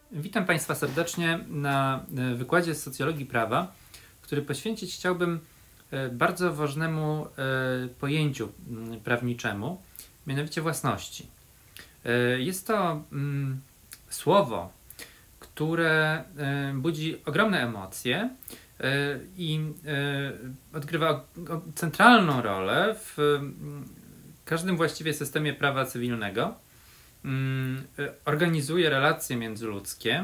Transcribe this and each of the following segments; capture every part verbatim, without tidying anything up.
Witam Państwa serdecznie na wykładzie z socjologii prawa, który poświęcić chciałbym bardzo ważnemu pojęciu prawniczemu, mianowicie własności. Jest to słowo, które budzi ogromne emocje i odgrywa centralną rolę w każdym właściwie systemie prawa cywilnego. Organizuje relacje międzyludzkie,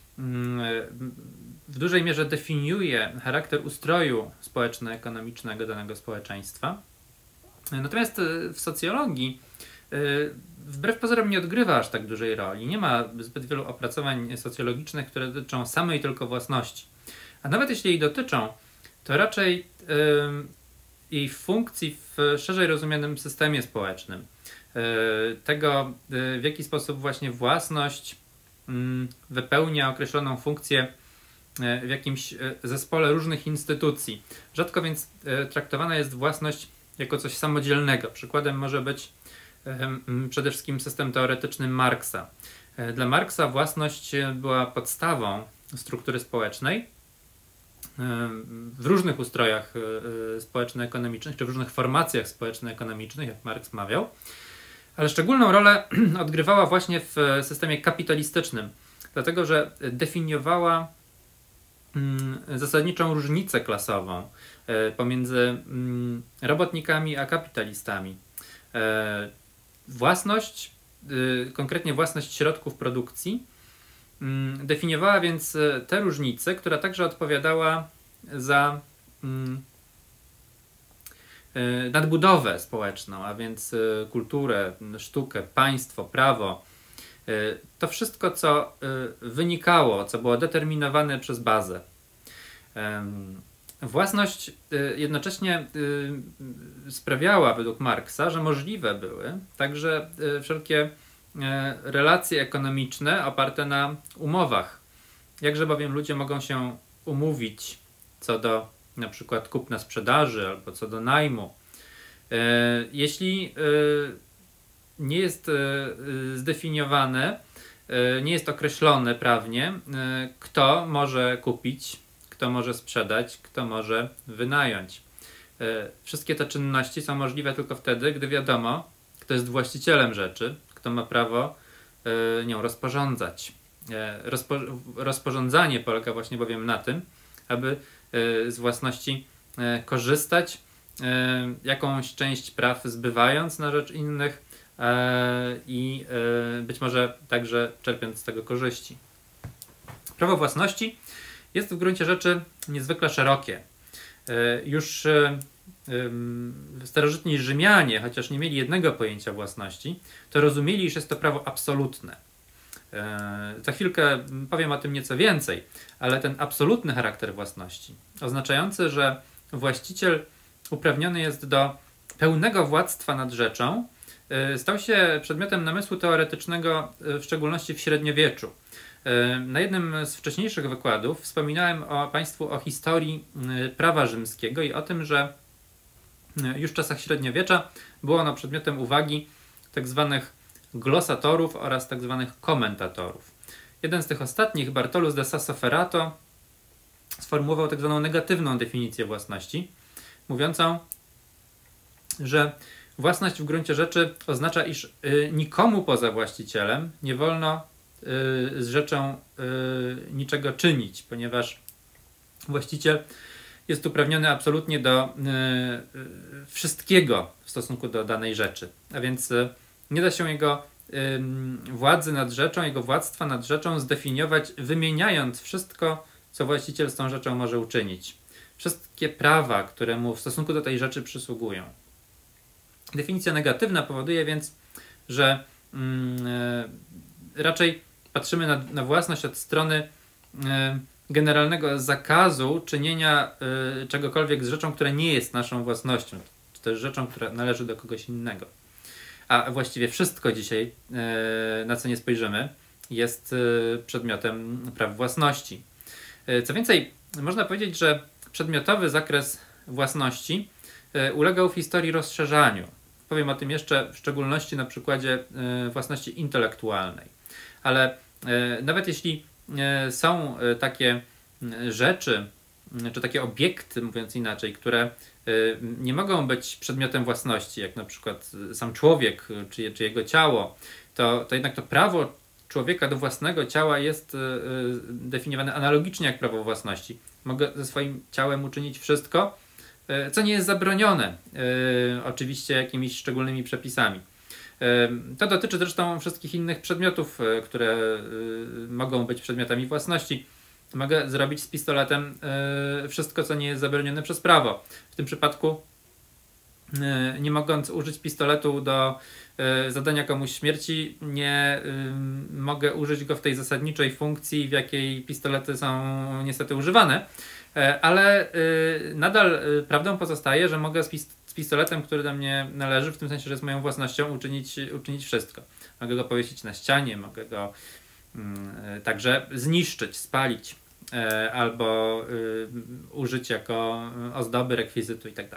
w dużej mierze definiuje charakter ustroju społeczno-ekonomicznego danego społeczeństwa. Natomiast w socjologii wbrew pozorom nie odgrywa aż tak dużej roli. Nie ma zbyt wielu opracowań socjologicznych, które dotyczą samej tylko własności. A nawet jeśli jej dotyczą, to raczej jej funkcji w szerzej rozumianym systemie społecznym. Tego, w jaki sposób właśnie własność wypełnia określoną funkcję w jakimś zespole różnych instytucji. Rzadko więc traktowana jest własność jako coś samodzielnego. Przykładem może być przede wszystkim system teoretyczny Marksa. Dla Marksa własność była podstawą struktury społecznej w różnych ustrojach społeczno-ekonomicznych, czy w różnych formacjach społeczno-ekonomicznych, jak Marks mawiał. Ale szczególną rolę odgrywała właśnie w systemie kapitalistycznym, dlatego że definiowała zasadniczą różnicę klasową pomiędzy robotnikami a kapitalistami. Własność, konkretnie własność środków produkcji, definiowała więc tę różnicę, która także odpowiadała za nadbudowę społeczną, a więc kulturę, sztukę, państwo, prawo. To wszystko, co wynikało, co było determinowane przez bazę. Własność jednocześnie sprawiała według Marksa, że możliwe były także wszelkie relacje ekonomiczne oparte na umowach. Jakże bowiem ludzie mogą się umówić co do na przykład kupna sprzedaży albo co do najmu. Jeśli nie jest zdefiniowane, nie jest określone prawnie, kto może kupić, kto może sprzedać, kto może wynająć. Wszystkie te czynności są możliwe tylko wtedy, gdy wiadomo, kto jest właścicielem rzeczy, kto ma prawo nią rozporządzać. Rozpo rozporządzanie polega właśnie bowiem na tym, aby z własności korzystać, jakąś część praw zbywając na rzecz innych i być może także czerpiąc z tego korzyści. Prawo własności jest w gruncie rzeczy niezwykle szerokie. Już starożytni Rzymianie, chociaż nie mieli jednego pojęcia własności, to rozumieli, iż jest to prawo absolutne. Za chwilkę powiem o tym nieco więcej, ale ten absolutny charakter własności, oznaczający, że właściciel uprawniony jest do pełnego władztwa nad rzeczą, stał się przedmiotem namysłu teoretycznego, w szczególności w średniowieczu. Na jednym z wcześniejszych wykładów wspominałem o Państwu o historii prawa rzymskiego i o tym, że już w czasach średniowiecza było ono przedmiotem uwagi tak zwanych glosatorów oraz tak zwanych komentatorów. Jeden z tych ostatnich, Bartolus de Sassoferrato, sformułował tak zwaną negatywną definicję własności, mówiącą, że własność w gruncie rzeczy oznacza, iż nikomu poza właścicielem nie wolno z rzeczą niczego czynić, ponieważ właściciel jest uprawniony absolutnie do wszystkiego w stosunku do danej rzeczy, a więc nie da się jego władzy nad rzeczą, jego władztwa nad rzeczą zdefiniować, wymieniając wszystko, co właściciel z tą rzeczą może uczynić. Wszystkie prawa, które mu w stosunku do tej rzeczy przysługują. Definicja negatywna powoduje więc, że mm, raczej patrzymy na, na własność od strony y, generalnego zakazu czynienia y, czegokolwiek z rzeczą, która nie jest naszą własnością, czy też rzeczą, która należy do kogoś innego. A właściwie wszystko dzisiaj, na co nie spojrzymy, jest przedmiotem praw własności. Co więcej, można powiedzieć, że przedmiotowy zakres własności ulegał w historii rozszerzaniu. Powiem o tym jeszcze w szczególności na przykładzie własności intelektualnej. Ale nawet jeśli są takie rzeczy, czy takie obiekty, mówiąc inaczej, które nie mogą być przedmiotem własności, jak na przykład sam człowiek, czy, czy jego ciało, to, to jednak to prawo człowieka do własnego ciała jest definiowane analogicznie jak prawo własności. Mogę ze swoim ciałem uczynić wszystko, co nie jest zabronione, oczywiście jakimiś szczególnymi przepisami. To dotyczy zresztą wszystkich innych przedmiotów, które mogą być przedmiotami własności. Mogę zrobić z pistoletem wszystko, co nie jest zabronione przez prawo. W tym przypadku, nie mogąc użyć pistoletu do zadania komuś śmierci, nie mogę użyć go w tej zasadniczej funkcji, w jakiej pistolety są niestety używane, ale nadal prawdą pozostaje, że mogę z pistoletem, który do mnie należy, w tym sensie, że jest moją własnością, uczynić, uczynić wszystko. Mogę go powiesić na ścianie, mogę go także zniszczyć, spalić, albo użyć jako ozdoby, rekwizytu itd.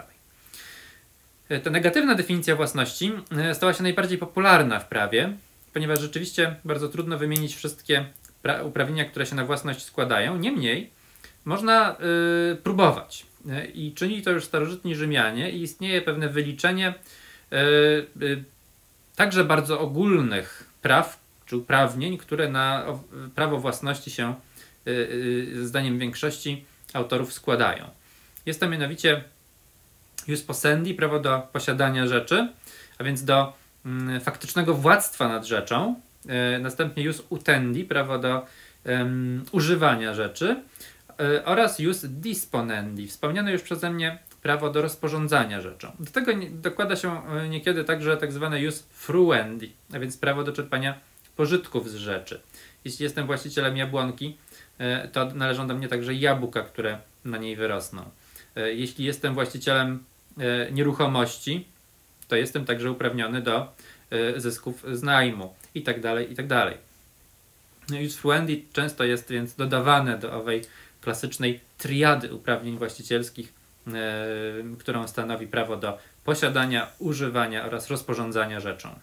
Ta negatywna definicja własności stała się najbardziej popularna w prawie, ponieważ rzeczywiście bardzo trudno wymienić wszystkie uprawnienia, które się na własność składają. Niemniej można y, próbować. I czyni to już starożytni Rzymianie i istnieje pewne wyliczenie y, y, także bardzo ogólnych praw czy uprawnień, które na o, prawo własności się y, y, zdaniem większości autorów składają. Jest to mianowicie jus possendi, prawo do posiadania rzeczy, a więc do mm, faktycznego władztwa nad rzeczą. Y, następnie jus utendi, prawo do um, używania rzeczy. Y, oraz jus disponendi, wspomniane już przeze mnie prawo do rozporządzania rzeczą. Do tego nie, dokłada się niekiedy także tak zwane jus fruendi, a więc prawo do czerpania pożytków z rzeczy. Jeśli jestem właścicielem jabłonki, y, to należą do mnie także jabłka, które na niej wyrosną. Y, jeśli jestem właścicielem y, nieruchomości, to jestem także uprawniony do y, zysków z najmu i tak dalej, i tak dalej. Jus fruendi często jest więc dodawane do owej klasycznej triady uprawnień właścicielskich, yy, którą stanowi prawo do posiadania, używania oraz rozporządzania rzeczą.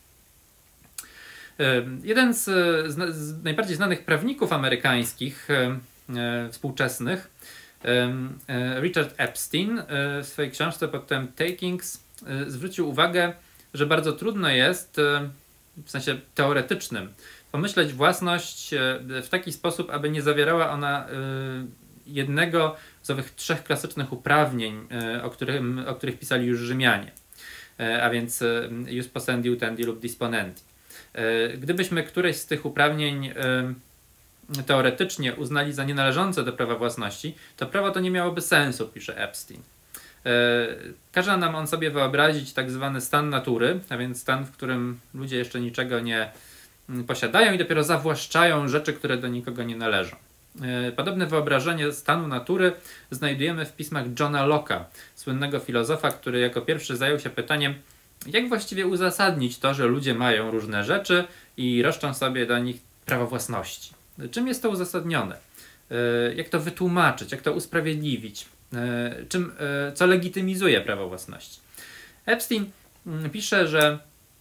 Yy, jeden z, z, z najbardziej znanych prawników amerykańskich yy, współczesnych, yy, Richard Epstein, yy, w swojej książce pod tytułem Takings yy, zwrócił uwagę, że bardzo trudno jest, yy, w sensie teoretycznym, pomyśleć własność w taki sposób, aby nie zawierała ona jednego z owych trzech klasycznych uprawnień, o, którym, o których pisali już Rzymianie, a więc jus possendi, utendi lub disponendi. Gdybyśmy któreś z tych uprawnień teoretycznie uznali za nienależące do prawa własności, to prawo to nie miałoby sensu, pisze Epstein. Każe nam on sobie wyobrazić tak zwany stan natury, a więc stan, w którym ludzie jeszcze niczego nie posiadają i dopiero zawłaszczają rzeczy, które do nikogo nie należą. Podobne wyobrażenie stanu natury znajdujemy w pismach Johna Locke'a, słynnego filozofa, który jako pierwszy zajął się pytaniem, jak właściwie uzasadnić to, że ludzie mają różne rzeczy i roszczą sobie do nich prawo własności. Czym jest to uzasadnione? Jak to wytłumaczyć? Jak to usprawiedliwić? Czym, co legitymizuje prawo własności? Epstein pisze, że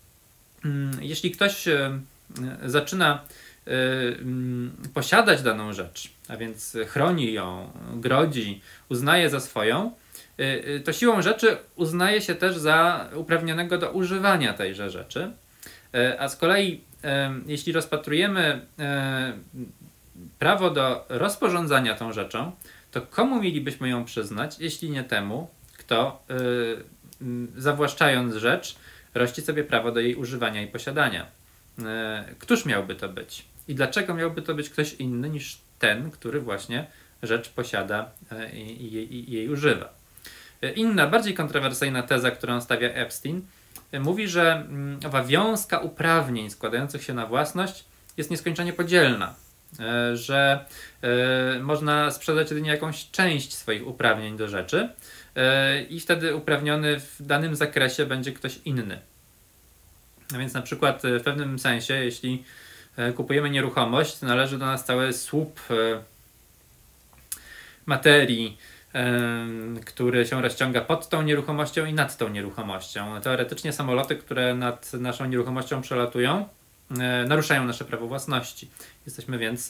jeśli ktoś zaczyna y, y, posiadać daną rzecz, a więc chroni ją, grodzi, uznaje za swoją, y, y, to siłą rzeczy uznaje się też za uprawnionego do używania tejże rzeczy. Y, a z kolei y, jeśli rozpatrujemy y, prawo do rozporządzania tą rzeczą, to komu mielibyśmy ją przyznać, jeśli nie temu, kto y, y, zawłaszczając rzecz, rości sobie prawo do jej używania i posiadania. Któż miałby to być? I dlaczego miałby to być ktoś inny niż ten, który właśnie rzecz posiada i jej, i jej używa? Inna, bardziej kontrowersyjna teza, którą stawia Epstein, mówi, że owa wiązka uprawnień składających się na własność jest nieskończenie podzielna, że można sprzedać jedynie jakąś część swoich uprawnień do rzeczy i wtedy uprawniony w danym zakresie będzie ktoś inny. A więc na przykład w pewnym sensie, jeśli kupujemy nieruchomość, to należy do nas cały słup materii, który się rozciąga pod tą nieruchomością i nad tą nieruchomością. Teoretycznie samoloty, które nad naszą nieruchomością przelatują, naruszają nasze prawo własności. Jesteśmy więc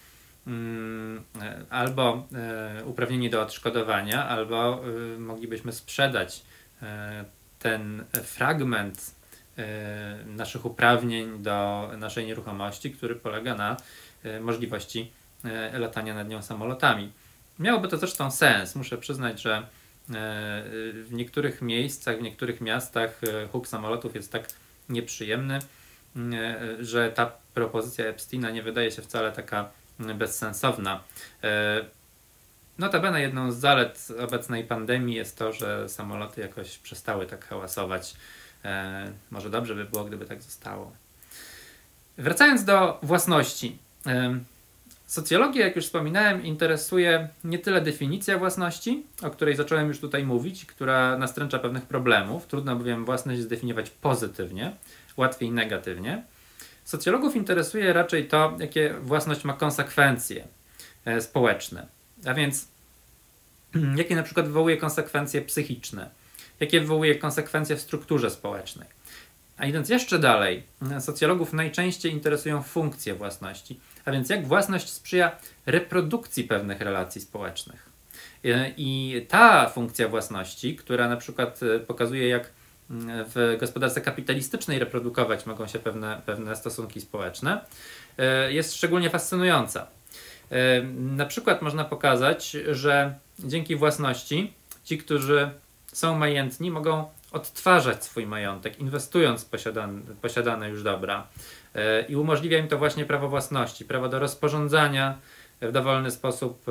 albo uprawnieni do odszkodowania, albo moglibyśmy sprzedać ten fragment naszych uprawnień do naszej nieruchomości, który polega na możliwości latania nad nią samolotami. Miałoby to zresztą sens. Muszę przyznać, że w niektórych miejscach, w niektórych miastach huk samolotów jest tak nieprzyjemny, że ta propozycja Epsteina nie wydaje się wcale taka bezsensowna. Notabene jedną z zalet obecnej pandemii jest to, że samoloty jakoś przestały tak hałasować. Może dobrze by było, gdyby tak zostało. Wracając do własności. Socjologię, jak już wspominałem, interesuje nie tyle definicja własności, o której zacząłem już tutaj mówić, która nastręcza pewnych problemów. Trudno bowiem własność zdefiniować pozytywnie, łatwiej negatywnie. Socjologów interesuje raczej to, jakie własność ma konsekwencje społeczne. A więc jakie na przykład wywołuje konsekwencje psychiczne, jakie wywołuje konsekwencje w strukturze społecznej. A idąc jeszcze dalej, socjologów najczęściej interesują funkcje własności, a więc jak własność sprzyja reprodukcji pewnych relacji społecznych. I ta funkcja własności, która na przykład pokazuje, jak w gospodarce kapitalistycznej reprodukować mogą się pewne, pewne stosunki społeczne, jest szczególnie fascynująca. Na przykład można pokazać, że dzięki własności ci, którzy są majętni, mogą odtwarzać swój majątek, inwestując w posiadane, posiadane już dobra. I umożliwia im to właśnie prawo własności, prawo do rozporządzania w dowolny sposób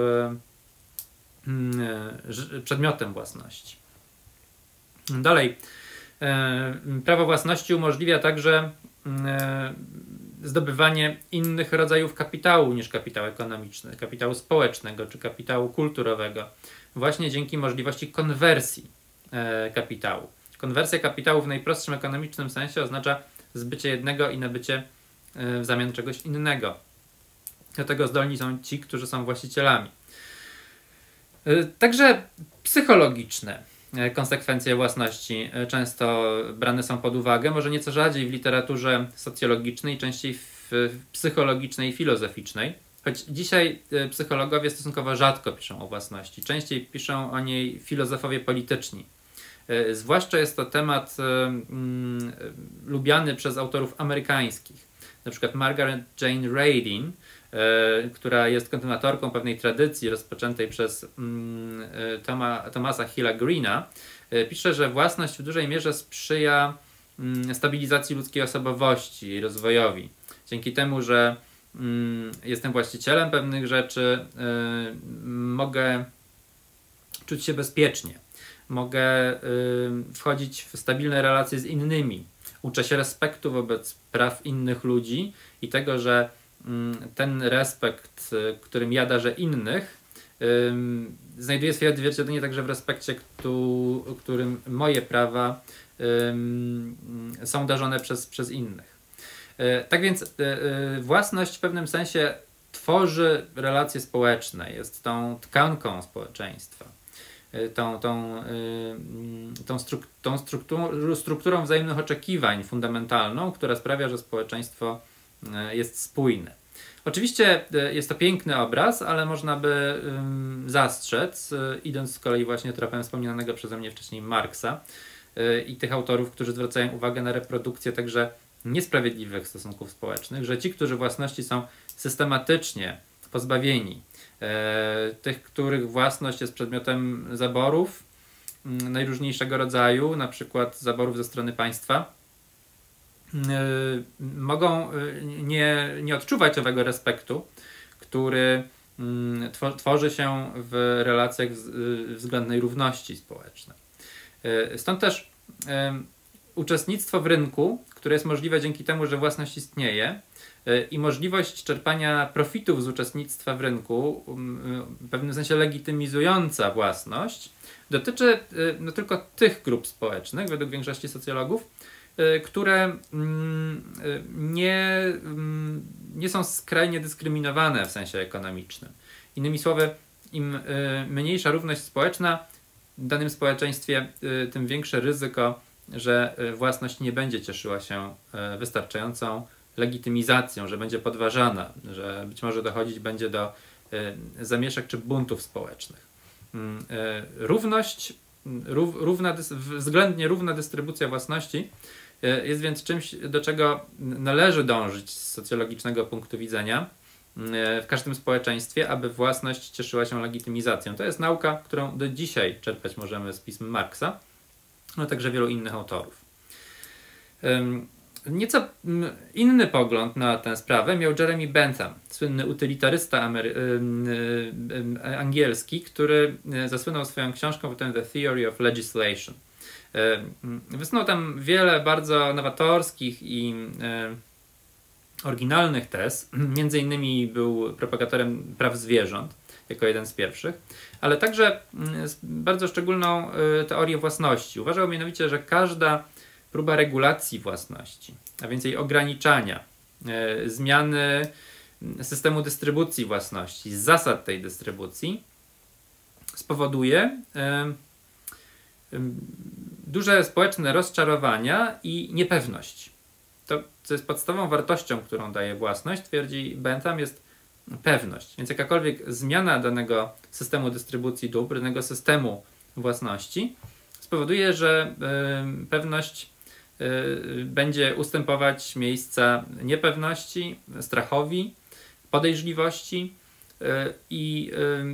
przedmiotem własności. Dalej, prawo własności umożliwia także zdobywanie innych rodzajów kapitału niż kapitał ekonomiczny, kapitału społecznego czy kapitału kulturowego, właśnie dzięki możliwości konwersji kapitału. Konwersja kapitału w najprostszym ekonomicznym sensie oznacza zbycie jednego i nabycie w zamian czegoś innego. Do tego zdolni są ci, którzy są właścicielami. Także psychologiczne konsekwencje własności często brane są pod uwagę, może nieco rzadziej w literaturze socjologicznej, częściej w psychologicznej i filozoficznej. Choć dzisiaj psychologowie stosunkowo rzadko piszą o własności, częściej piszą o niej filozofowie polityczni. Zwłaszcza jest to temat um, lubiany przez autorów amerykańskich. Na przykład Margaret Jane Radin, e, która jest kontynuatorką pewnej tradycji rozpoczętej przez um, Toma, Thomasa Hilla Greena, e, pisze, że własność w dużej mierze sprzyja um, stabilizacji ludzkiej osobowości i rozwojowi. Dzięki temu, że um, jestem właścicielem pewnych rzeczy, y, mogę czuć się bezpiecznie. Mogę y, wchodzić w stabilne relacje z innymi. Uczę się respektu wobec praw innych ludzi i tego, że y, ten respekt, y, którym ja darzę innych, y, znajduje swoje odzwierciedlenie także w respekcie, któ którym moje prawa y, są darzone przez, przez innych. Y, tak więc y, y, własność w pewnym sensie tworzy relacje społeczne, jest tą tkanką społeczeństwa. Tą, tą, tą, struk tą struktur strukturą wzajemnych oczekiwań fundamentalną, która sprawia, że społeczeństwo jest spójne. Oczywiście jest to piękny obraz, ale można by zastrzec, idąc z kolei właśnie tropem wspomnianego przeze mnie wcześniej Marksa i tych autorów, którzy zwracają uwagę na reprodukcję także niesprawiedliwych stosunków społecznych, że ci, którzy własności są systematycznie pozbawieni, tych, których własność jest przedmiotem zaborów najróżniejszego rodzaju, na przykład zaborów ze strony państwa, mogą nie, nie odczuwać owego respektu, który tworzy się w relacjach względnej równości społecznej. Stąd też uczestnictwo w rynku, które jest możliwe dzięki temu, że własność istnieje, i możliwość czerpania profitów z uczestnictwa w rynku, w pewnym sensie legitymizująca własność, dotyczy no, tylko tych grup społecznych, według większości socjologów, które nie, nie są skrajnie dyskryminowane w sensie ekonomicznym. Innymi słowy, im mniejsza równość społeczna w danym społeczeństwie, tym większe ryzyko, że własność nie będzie cieszyła się wystarczającą legitymizacją, że będzie podważana, że być może dochodzić będzie do zamieszek czy buntów społecznych. Równość, równa, względnie równa dystrybucja własności jest więc czymś, do czego należy dążyć z socjologicznego punktu widzenia w każdym społeczeństwie, aby własność cieszyła się legitymizacją. To jest nauka, którą do dzisiaj czerpać możemy z pism Marksa, no także wielu innych autorów. Nieco inny pogląd na tę sprawę miał Jeremy Bentham, słynny utylitarysta amery- angielski, który zasłynął swoją książką potem The Theory of Legislation. Wysnuwał tam wiele bardzo nowatorskich i oryginalnych tez. Między innymi był propagatorem praw zwierząt jako jeden z pierwszych, ale także bardzo szczególną teorię własności. Uważał mianowicie, że każda próba regulacji własności, a więc jej ograniczania, e, zmiany systemu dystrybucji własności, zasad tej dystrybucji spowoduje e, e, duże społeczne rozczarowania i niepewność. To, co jest podstawową wartością, którą daje własność, twierdzi Bentham, jest pewność. Więc jakakolwiek zmiana danego systemu dystrybucji dóbr, danego systemu własności spowoduje, że y, pewność y, będzie ustępować miejsca niepewności, strachowi, podejrzliwości y, i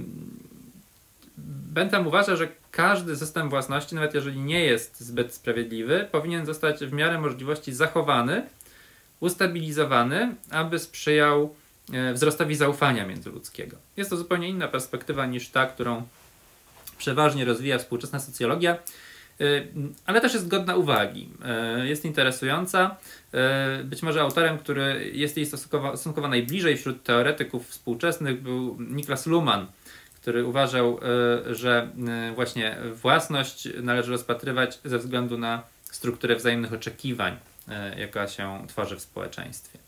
y, Bentham uważa, że każdy system własności, nawet jeżeli nie jest zbyt sprawiedliwy, powinien zostać w miarę możliwości zachowany, ustabilizowany, aby sprzyjał wzrostowi zaufania międzyludzkiego. Jest to zupełnie inna perspektywa niż ta, którą przeważnie rozwija współczesna socjologia, ale też jest godna uwagi. Jest interesująca. Być może autorem, który jest jej stosunkowo, stosunkowo najbliżej wśród teoretyków współczesnych, był Niklas Luhmann, który uważał, że właśnie własność należy rozpatrywać ze względu na strukturę wzajemnych oczekiwań, jaka się tworzy w społeczeństwie.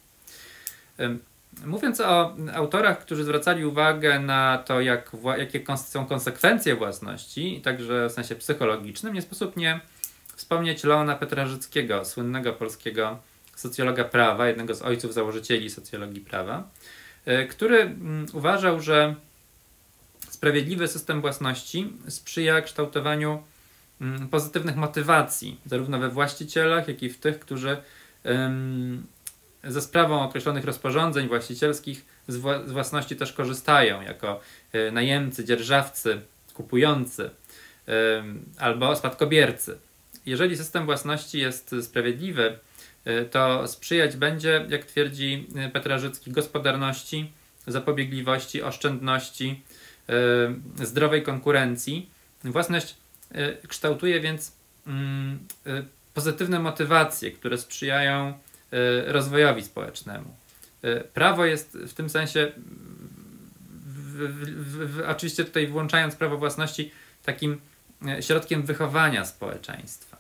Mówiąc o autorach, którzy zwracali uwagę na to, jak, jakie są konsekwencje własności, także w sensie psychologicznym, nie sposób nie wspomnieć Leona Petrażyckiego, słynnego polskiego socjologa prawa, jednego z ojców założycieli socjologii prawa, który uważał, że sprawiedliwy system własności sprzyja kształtowaniu pozytywnych motywacji, zarówno we właścicielach, jak i w tych, którzy um, za sprawą określonych rozporządzeń właścicielskich z, wła- z własności też korzystają, jako y, najemcy, dzierżawcy, kupujący y, albo spadkobiercy. Jeżeli system własności jest sprawiedliwy, y, to sprzyjać będzie, jak twierdzi Petrażycki, gospodarności, zapobiegliwości, oszczędności, y, zdrowej konkurencji. Własność y, kształtuje więc y, y, pozytywne motywacje, które sprzyjają rozwojowi społecznemu. Prawo jest w tym sensie, w, w, w, oczywiście tutaj włączając prawo własności, takim środkiem wychowania społeczeństwa.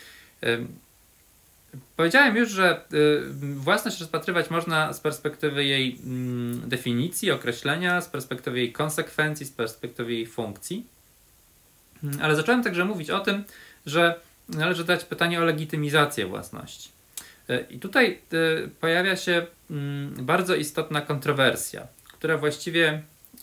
Powiedziałem już, że własność rozpatrywać można z perspektywy jej definicji, określenia, z perspektywy jej konsekwencji, z perspektywy jej funkcji, ale zacząłem także mówić o tym, że należy zadać pytanie o legitymizację własności. I tutaj y, pojawia się y, bardzo istotna kontrowersja, która właściwie y,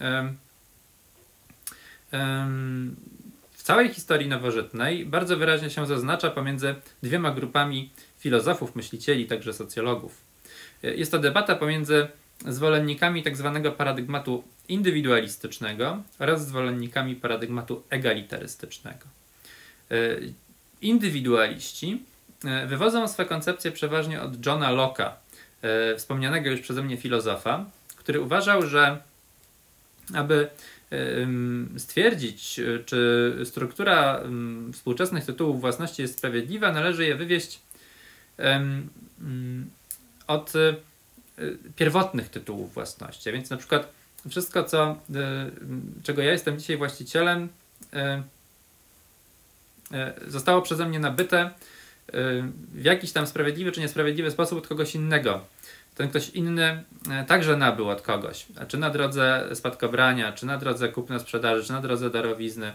y, w całej historii nowożytnej bardzo wyraźnie się zaznacza pomiędzy dwiema grupami filozofów, myślicieli, także socjologów. Y, jest to debata pomiędzy zwolennikami tak zwanego paradygmatu indywidualistycznego oraz zwolennikami paradygmatu egalitarystycznego. Y, indywidualiści wywodzą swe koncepcje przeważnie od Johna Locke'a, e, wspomnianego już przeze mnie filozofa, który uważał, że aby e, stwierdzić, czy struktura m, współczesnych tytułów własności jest sprawiedliwa, należy je wywieźć e, od e, pierwotnych tytułów własności. A więc na przykład wszystko, co, e, czego ja jestem dzisiaj właścicielem, e, e, zostało przeze mnie nabyte w jakiś tam sprawiedliwy czy niesprawiedliwy sposób od kogoś innego. Ten ktoś inny także nabył od kogoś. Czy na drodze spadkobrania, czy na drodze kupna-sprzedaży, czy na drodze darowizny.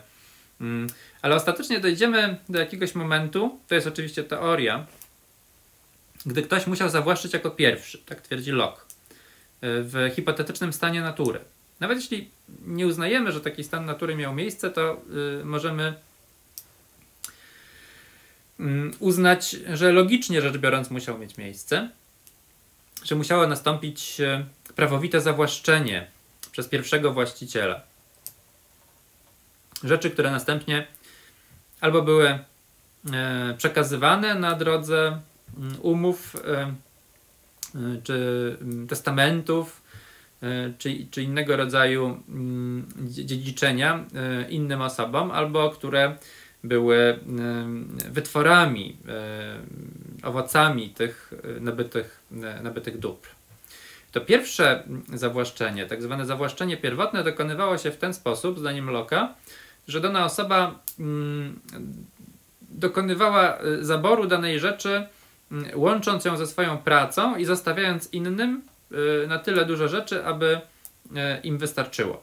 Ale ostatecznie dojdziemy do jakiegoś momentu, to jest oczywiście teoria, gdy ktoś musiał zawłaszczyć jako pierwszy, tak twierdzi Locke, w hipotetycznym stanie natury. Nawet jeśli nie uznajemy, że taki stan natury miał miejsce, to y, możemy y, uznać, że logicznie rzecz biorąc musiał mieć miejsce, że musiało nastąpić y, prawowite zawłaszczenie przez pierwszego właściciela. Rzeczy, które następnie albo były y, przekazywane na drodze y, umów y, y, czy y, testamentów, Czy, czy innego rodzaju dziedziczenia innym osobom, albo które były wytworami, owocami tych nabytych, nabytych dóbr. To pierwsze zawłaszczenie, tak zwane zawłaszczenie pierwotne, dokonywało się w ten sposób, zdaniem Locke'a, że dana osoba dokonywała zaboru danej rzeczy, łącząc ją ze swoją pracą i zostawiając innym na tyle dużo rzeczy, aby im wystarczyło.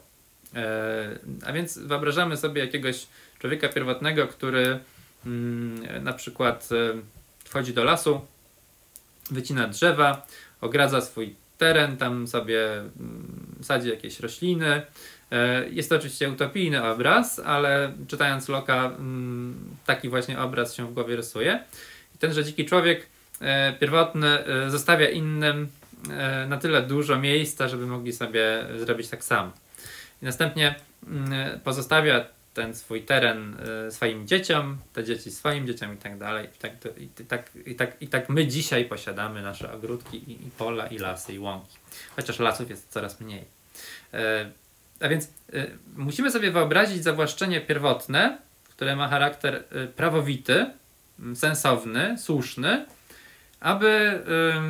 A więc wyobrażamy sobie jakiegoś człowieka pierwotnego, który na przykład wchodzi do lasu, wycina drzewa, ogradza swój teren, tam sobie sadzi jakieś rośliny. Jest to oczywiście utopijny obraz, ale czytając Locke'a taki właśnie obraz się w głowie rysuje. I tenże dziki człowiek pierwotny zostawia innym na tyle dużo miejsca, żeby mogli sobie zrobić tak samo. I następnie pozostawia ten swój teren swoim dzieciom, te dzieci swoim dzieciom i tak dalej. I tak, i tak, i tak, i tak my dzisiaj posiadamy nasze ogródki i, i pola, i lasy, i łąki. Chociaż lasów jest coraz mniej. A więc musimy sobie wyobrazić zawłaszczenie pierwotne, które ma charakter prawowity, sensowny, słuszny, aby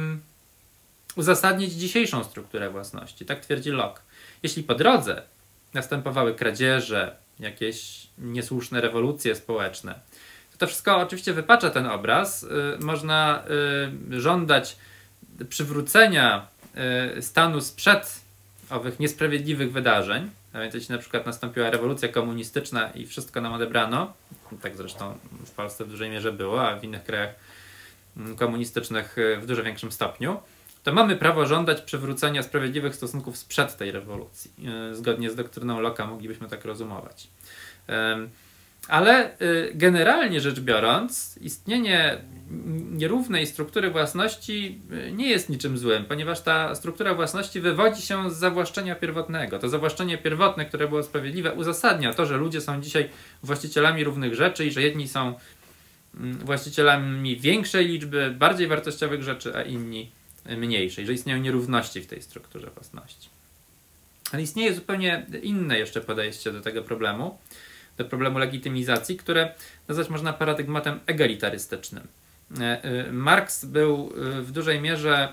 uzasadnić dzisiejszą strukturę własności. Tak twierdzi Locke. Jeśli po drodze następowały kradzieże, jakieś niesłuszne rewolucje społeczne, to to wszystko oczywiście wypacza ten obraz. Yy, można yy, żądać przywrócenia yy, stanu sprzed owych niesprawiedliwych wydarzeń. A więc jeśli na przykład nastąpiła rewolucja komunistyczna i wszystko nam odebrano, tak zresztą w Polsce w dużej mierze było, a w innych krajach komunistycznych w dużo większym stopniu, to mamy prawo żądać przywrócenia sprawiedliwych stosunków sprzed tej rewolucji. Zgodnie z doktryną Locke'a moglibyśmy tak rozumować. Ale generalnie rzecz biorąc, istnienie nierównej struktury własności nie jest niczym złym, ponieważ ta struktura własności wywodzi się z zawłaszczenia pierwotnego. To zawłaszczenie pierwotne, które było sprawiedliwe, uzasadnia to, że ludzie są dzisiaj właścicielami równych rzeczy i że jedni są właścicielami większej liczby, bardziej wartościowych rzeczy, a inni mniejszej, że istnieją nierówności w tej strukturze własności. Ale istnieje zupełnie inne jeszcze podejście do tego problemu, do problemu legitymizacji, które nazwać można paradygmatem egalitarystycznym. Marx był w dużej mierze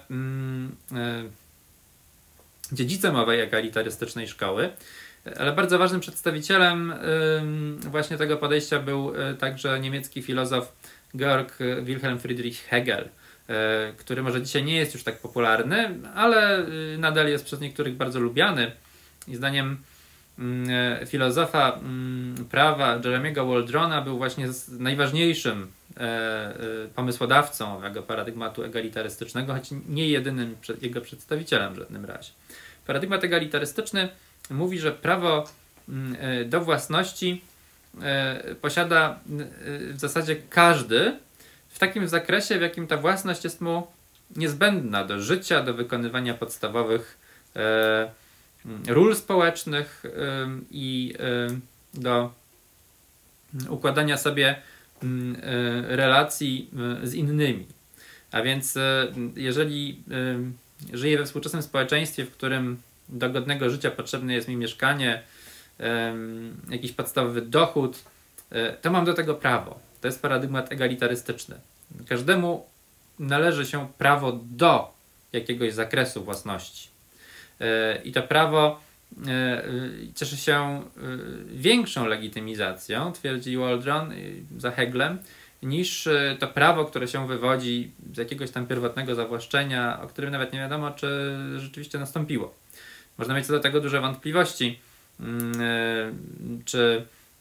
dziedzicem owej egalitarystycznej szkoły, ale bardzo ważnym przedstawicielem właśnie tego podejścia był także niemiecki filozof Georg Wilhelm Friedrich Hegel, który może dzisiaj nie jest już tak popularny, ale nadal jest przez niektórych bardzo lubiany. I zdaniem filozofa prawa Jeremiego Waldrona był właśnie najważniejszym pomysłodawcą owego paradygmatu egalitarystycznego, choć nie jedynym jego przedstawicielem w żadnym razie. Paradygmat egalitarystyczny mówi, że prawo do własności posiada w zasadzie każdy, w takim zakresie, w jakim ta własność jest mu niezbędna do życia, do wykonywania podstawowych e, ról społecznych e, i e, do układania sobie e, relacji e, z innymi. A więc e, jeżeli e, żyję we współczesnym społeczeństwie, w którym do godnego życia potrzebne jest mi mieszkanie, e, jakiś podstawowy dochód, e, to mam do tego prawo. To jest paradygmat egalitarystyczny. Każdemu należy się prawo do jakiegoś zakresu własności. I to prawo cieszy się większą legitymizacją, twierdzi Waldron za Heglem, niż to prawo, które się wywodzi z jakiegoś tam pierwotnego zawłaszczenia, o którym nawet nie wiadomo, czy rzeczywiście nastąpiło. Można mieć co do tego duże wątpliwości, czy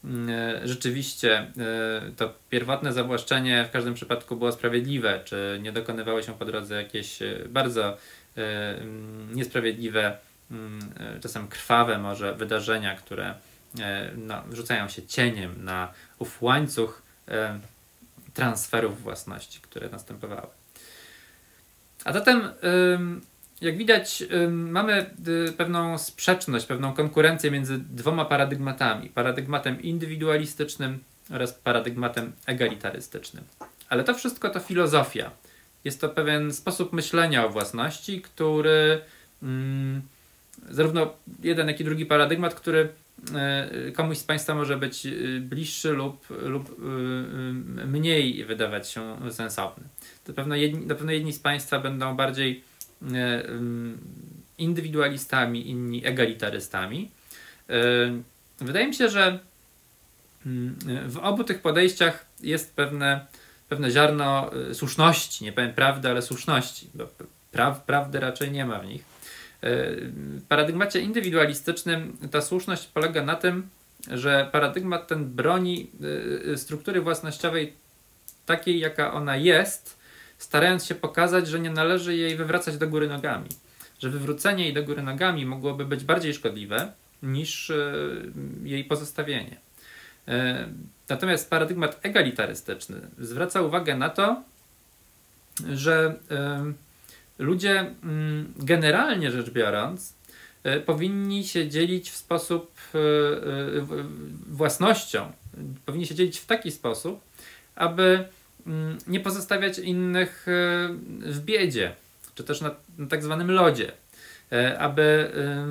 rzeczywiście to pierwotne zawłaszczenie w każdym przypadku było sprawiedliwe, czy nie dokonywały się po drodze jakieś bardzo niesprawiedliwe, czasem krwawe może wydarzenia, które no, rzucają się cieniem na ów łańcuch transferów własności, które następowały. A zatem, jak widać, mamy pewną sprzeczność, pewną konkurencję między dwoma paradygmatami. Paradygmatem indywidualistycznym oraz paradygmatem egalitarystycznym. Ale to wszystko to filozofia. Jest to pewien sposób myślenia o własności, który zarówno jeden, jak i drugi paradygmat, który komuś z Państwa może być bliższy lub, lub mniej wydawać się sensowny. To pewno jedni, na pewno jedni z Państwa będą bardziej indywidualistami, inni egalitarystami. Wydaje mi się, że w obu tych podejściach jest pewne, pewne ziarno słuszności, nie powiem prawdy, ale słuszności, bo praw, prawdy raczej nie ma w nich. W paradygmacie indywidualistycznym ta słuszność polega na tym, że paradygmat ten broni struktury własnościowej takiej, jaka ona jest, starając się pokazać, że nie należy jej wywracać do góry nogami. Że wywrócenie jej do góry nogami mogłoby być bardziej szkodliwe niż jej pozostawienie. Natomiast paradygmat egalitarystyczny zwraca uwagę na to, że ludzie generalnie rzecz biorąc powinni się dzielić w sposób własnością, powinni się dzielić w taki sposób, aby nie pozostawiać innych w biedzie, czy też na, na tak zwanym lodzie, aby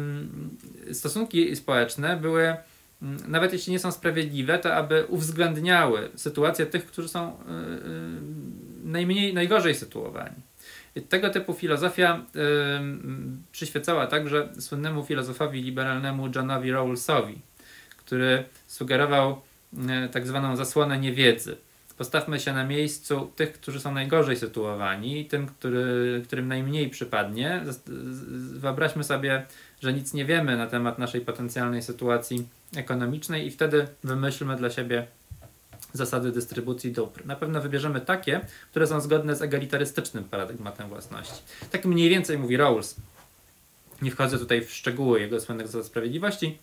stosunki społeczne były, nawet jeśli nie są sprawiedliwe, to aby uwzględniały sytuację tych, którzy są najmniej, najgorzej sytuowani. Tego typu filozofia y, przyświecała także słynnemu filozofowi liberalnemu Johnowi Rawlsowi, który sugerował y, tak zwaną zasłonę niewiedzy. Postawmy się na miejscu tych, którzy są najgorzej sytuowani, tym, który, którym najmniej przypadnie. Wyobraźmy sobie, że nic nie wiemy na temat naszej potencjalnej sytuacji ekonomicznej i wtedy wymyślmy dla siebie zasady dystrybucji dóbr. Na pewno wybierzemy takie, które są zgodne z egalitarystycznym paradygmatem własności. Tak mniej więcej mówi Rawls. Nie wchodzę tutaj w szczegóły jego słynnych zasad sprawiedliwości,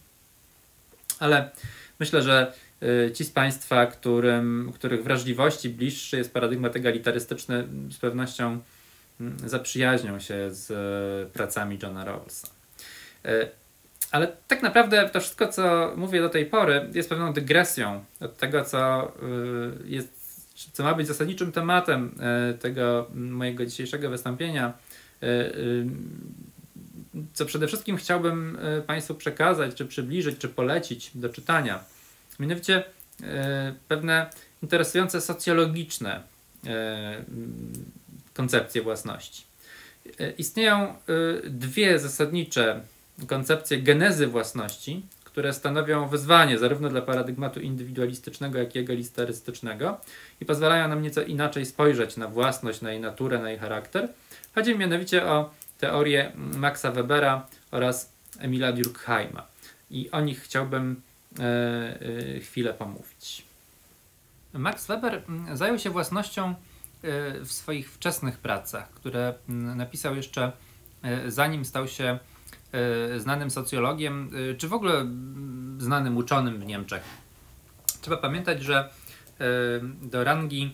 ale myślę, że y, ci z Państwa, którym, których wrażliwości bliższy jest paradygmat egalitarystyczny, z pewnością y, zaprzyjaźnią się z y, pracami Johna Rawlsa. Y, Ale tak naprawdę to wszystko, co mówię do tej pory, jest pewną dygresją od tego, co, jest, co ma być zasadniczym tematem tego mojego dzisiejszego wystąpienia. Co przede wszystkim chciałbym Państwu przekazać, czy przybliżyć, czy polecić do czytania. Mianowicie pewne interesujące socjologiczne koncepcje własności. Istnieją dwie zasadnicze koncepcje genezy własności, które stanowią wyzwanie zarówno dla paradygmatu indywidualistycznego, jak i egalitarystycznego i pozwalają nam nieco inaczej spojrzeć na własność, na jej naturę, na jej charakter. Chodzi mianowicie o teorię Maxa Webera oraz Emila Durkheima. I o nich chciałbym e, e, chwilę pomówić. Max Weber zajął się własnością e, w swoich wczesnych pracach, które napisał jeszcze e, zanim stał się znanym socjologiem, czy w ogóle znanym uczonym w Niemczech. Trzeba pamiętać, że do rangi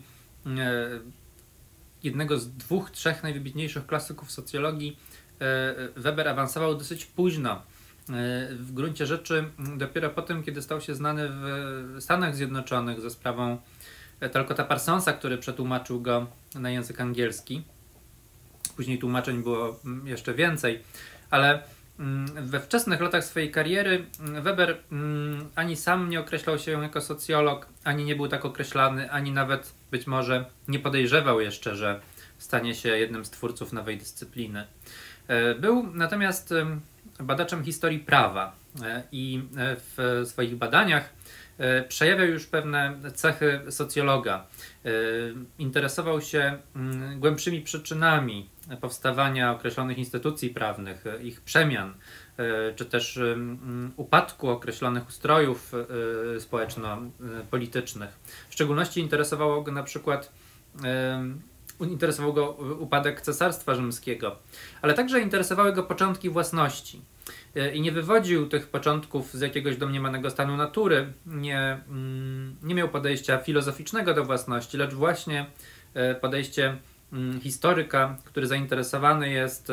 jednego z dwóch, trzech najwybitniejszych klasyków socjologii Weber awansował dosyć późno. W gruncie rzeczy dopiero po tym, kiedy stał się znany w Stanach Zjednoczonych za sprawą Talcota Parsonsa, który przetłumaczył go na język angielski. Później tłumaczeń było jeszcze więcej, ale we wczesnych latach swojej kariery Weber ani sam nie określał się jako socjolog, ani nie był tak określany, ani nawet być może nie podejrzewał jeszcze, że stanie się jednym z twórców nowej dyscypliny. Był natomiast badaczem historii prawa i w swoich badaniach przejawiał już pewne cechy socjologa. Interesował się głębszymi przyczynami powstawania określonych instytucji prawnych, ich przemian, czy też upadku określonych ustrojów społeczno-politycznych. W szczególności interesowało go na przykład interesował go upadek Cesarstwa Rzymskiego, ale także interesowały go początki własności. I nie wywodził tych początków z jakiegoś domniemanego stanu natury, nie, nie miał podejścia filozoficznego do własności, lecz właśnie podejście historyka, który zainteresowany jest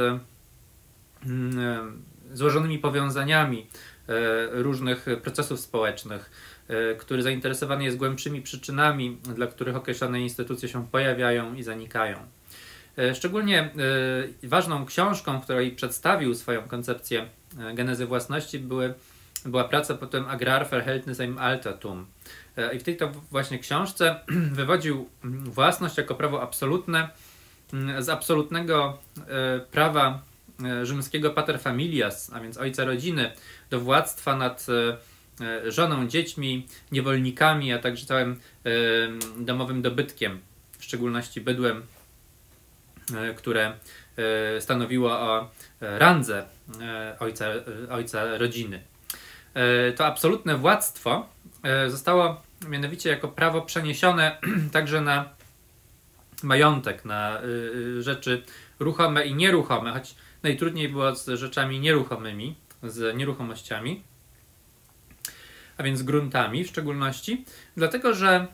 złożonymi powiązaniami różnych procesów społecznych, który zainteresowany jest głębszymi przyczynami, dla których określone instytucje się pojawiają i zanikają. Szczególnie ważną książką, w której przedstawił swoją koncepcję genezy własności, były, była praca potem Agrarverhältnis im Altertum. I w tej to właśnie książce wywodził własność jako prawo absolutne z absolutnego prawa rzymskiego pater familias, a więc ojca rodziny, do władztwa nad żoną, dziećmi, niewolnikami, a także całym domowym dobytkiem, w szczególności bydłem, które stanowiło o randze ojca, ojca rodziny. To absolutne władztwo zostało mianowicie jako prawo przeniesione także na majątek, na rzeczy ruchome i nieruchome, choć najtrudniej było z rzeczami nieruchomymi, z nieruchomościami, a więc gruntami w szczególności, dlatego że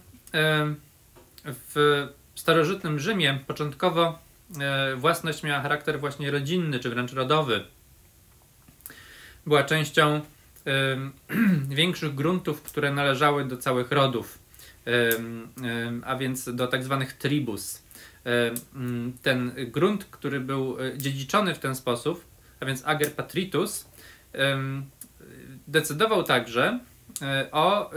w starożytnym Rzymie początkowo własność miała charakter właśnie rodzinny, czy wręcz rodowy. Była częścią większych gruntów, które należały do całych rodów, a więc do tak zwanych tribus. Ten grunt, który był dziedziczony w ten sposób, a więc ager patritus, decydował także o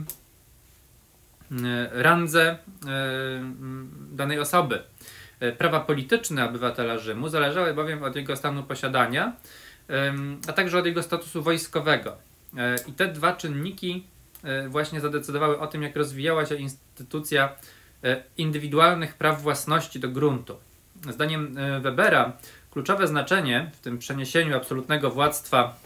randze danej osoby. Prawa polityczne obywatela Rzymu zależały bowiem od jego stanu posiadania, a także od jego statusu wojskowego. I te dwa czynniki właśnie zadecydowały o tym, jak rozwijała się instytucja indywidualnych praw własności do gruntu. Zdaniem Webera kluczowe znaczenie w tym przeniesieniu absolutnego władztwa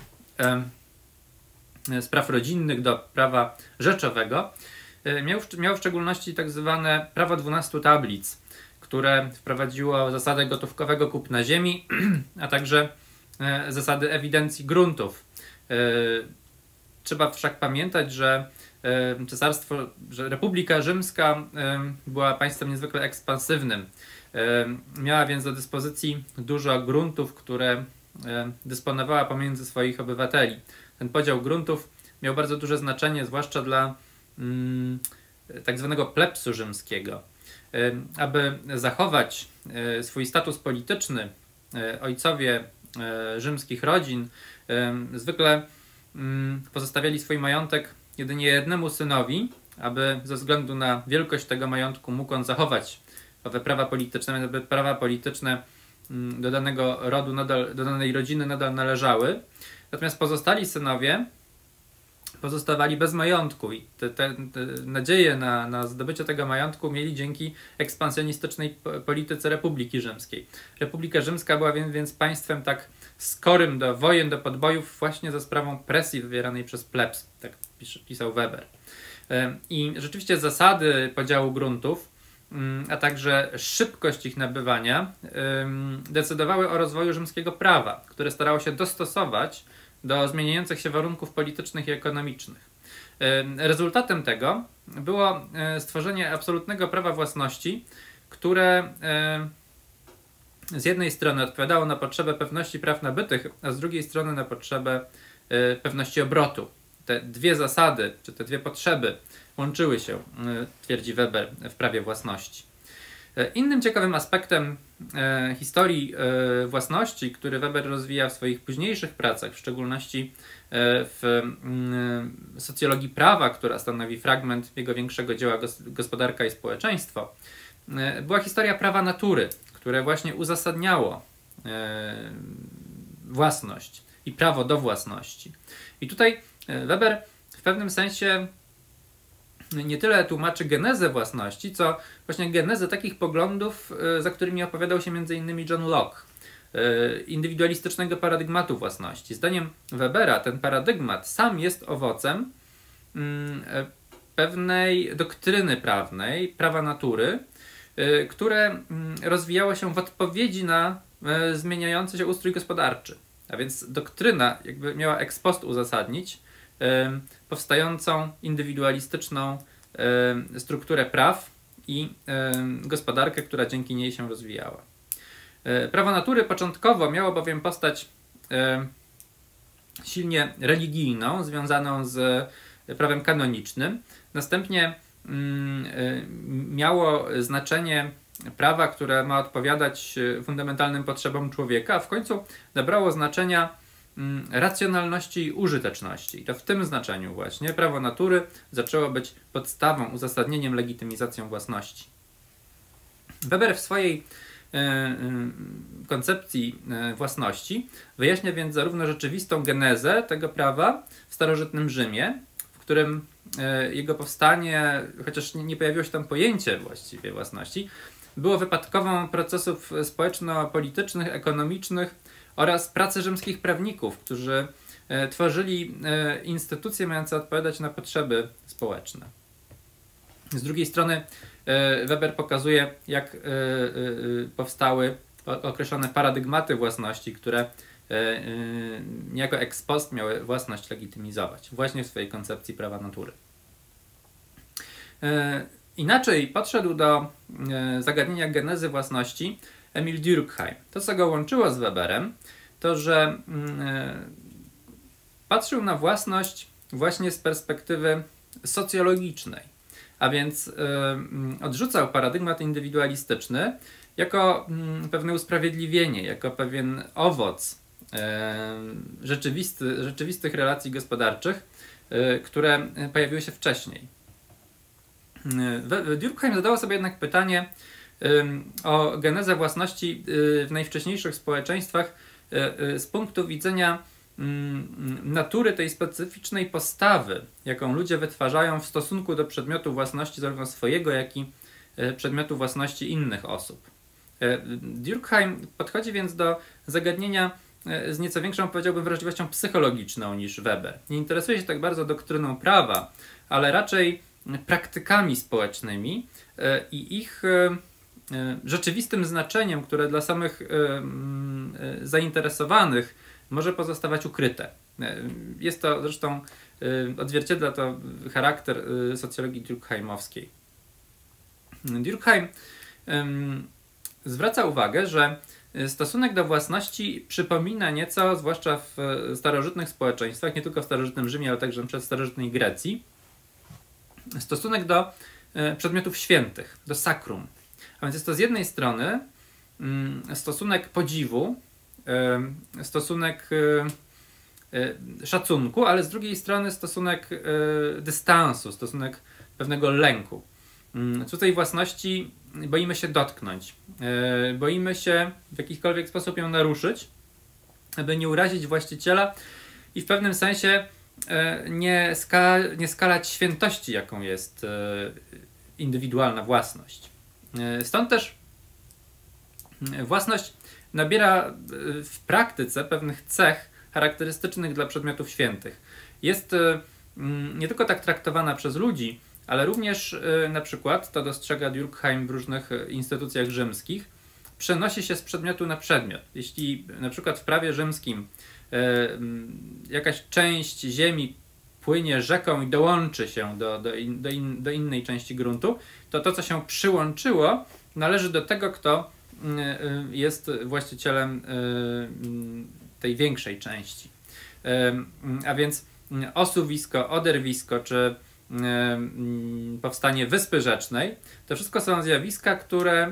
z praw rodzinnych do prawa rzeczowego miał w, miał w szczególności tak zwane prawo dwunastu tablic, które wprowadziło zasadę gotówkowego kupna ziemi, a także zasady ewidencji gruntów. Trzeba wszak pamiętać, że cesarstwo, że Republika Rzymska była państwem niezwykle ekspansywnym. Miała więc do dyspozycji dużo gruntów, które dysponowała pomiędzy swoich obywateli. Ten podział gruntów miał bardzo duże znaczenie, zwłaszcza dla mm, tak zwanego plebsu rzymskiego. Aby zachować swój status polityczny, ojcowie rzymskich rodzin zwykle pozostawiali swój majątek jedynie jednemu synowi, aby ze względu na wielkość tego majątku mógł on zachować owe prawa polityczne, aby prawa polityczne do danego rodu, nadal, do danej rodziny nadal należały. Natomiast pozostali synowie pozostawali bez majątku i te, te, te nadzieje na, na zdobycie tego majątku mieli dzięki ekspansjonistycznej polityce Republiki Rzymskiej. Republika Rzymska była więc, więc państwem tak skorym do wojen, do podbojów właśnie za sprawą presji wywieranej przez plebs, tak pisał Weber. I rzeczywiście zasady podziału gruntów, a także szybkość ich nabywania decydowały o rozwoju rzymskiego prawa, które starało się dostosować do zmieniających się warunków politycznych i ekonomicznych. Rezultatem tego było stworzenie absolutnego prawa własności, które z jednej strony odpowiadało na potrzebę pewności praw nabytych, a z drugiej strony na potrzebę pewności obrotu. Te dwie zasady, czy te dwie potrzeby łączyły się, twierdzi Weber, w prawie własności. Innym ciekawym aspektem e, historii e, własności, który Weber rozwija w swoich późniejszych pracach, w szczególności e, w e, socjologii prawa, która stanowi fragment jego większego dzieła gos Gospodarka i społeczeństwo, e, była historia prawa natury, które właśnie uzasadniało e, własność i prawo do własności. I tutaj Weber w pewnym sensie nie tyle tłumaczy genezę własności, co właśnie genezę takich poglądów, za którymi opowiadał się między innymi John Locke. indywidualistycznego paradygmatu własności. Zdaniem Webera ten paradygmat sam jest owocem pewnej doktryny prawnej, prawa natury, które rozwijało się w odpowiedzi na zmieniający się ustrój gospodarczy. A więc doktryna jakby miała ex post uzasadnić powstającą indywidualistyczną strukturę praw i gospodarkę, która dzięki niej się rozwijała. Prawo natury początkowo miało bowiem postać silnie religijną, związaną z prawem kanonicznym. Następnie miało znaczenie prawa, które ma odpowiadać fundamentalnym potrzebom człowieka, a w końcu nabrało znaczenia racjonalności i użyteczności. I to w tym znaczeniu właśnie prawo natury zaczęło być podstawą, uzasadnieniem, legitymizacją własności. Weber w swojej koncepcji własności wyjaśnia więc zarówno rzeczywistą genezę tego prawa w starożytnym Rzymie, w którym jego powstanie, chociaż nie pojawiło się tam pojęcie właściwie własności, było wypadkową procesów społeczno-politycznych, ekonomicznych oraz pracy rzymskich prawników, którzy tworzyli instytucje mające odpowiadać na potrzeby społeczne. Z drugiej strony Weber pokazuje, jak powstały określone paradygmaty własności, które niejako ex post miały własność legitymizować, właśnie w swojej koncepcji prawa natury. Inaczej podszedł do zagadnienia genezy własności Emil Durkheim. To, co go łączyło z Weberem, to, że patrzył na własność właśnie z perspektywy socjologicznej, a więc odrzucał paradygmat indywidualistyczny jako pewne usprawiedliwienie, jako pewien owoc rzeczywisty, rzeczywistych relacji gospodarczych, które pojawiły się wcześniej. Durkheim zadawał sobie jednak pytanie o genezę własności w najwcześniejszych społeczeństwach z punktu widzenia natury tej specyficznej postawy, jaką ludzie wytwarzają w stosunku do przedmiotu własności zarówno swojego, jak i przedmiotu własności innych osób. Durkheim podchodzi więc do zagadnienia z nieco większą, powiedziałbym, wrażliwością psychologiczną niż Weber. Nie interesuje się tak bardzo doktryną prawa, ale raczej praktykami społecznymi i ich rzeczywistym znaczeniem, które dla samych zainteresowanych może pozostawać ukryte. Jest to zresztą, odzwierciedla to charakter socjologii durkheimowskiej. Durkheim zwraca uwagę, że stosunek do własności przypomina nieco, zwłaszcza w starożytnych społeczeństwach, nie tylko w starożytnym Rzymie, ale także w starożytnej Grecji, stosunek do przedmiotów świętych, do sakrum. A więc jest to z jednej strony stosunek podziwu, stosunek szacunku, ale z drugiej strony stosunek dystansu, stosunek pewnego lęku. Tutaj własności boimy się dotknąć, boimy się w jakikolwiek sposób ją naruszyć, aby nie urazić właściciela i w pewnym sensie nie, ska nie skalać świętości, jaką jest indywidualna własność. Stąd też własność nabiera w praktyce pewnych cech charakterystycznych dla przedmiotów świętych. Jest nie tylko tak traktowana przez ludzi, ale również na przykład, to dostrzega Durkheim w różnych instytucjach rzymskich, przenosi się z przedmiotu na przedmiot. Jeśli na przykład w prawie rzymskim jakaś część ziemi płynie rzeką i dołączy się do, do, in, do, in, do innej części gruntu, to to, co się przyłączyło, należy do tego, kto jest właścicielem tej większej części. A więc osuwisko, oderwisko czy powstanie Wyspy Rzecznej, to wszystko są zjawiska, które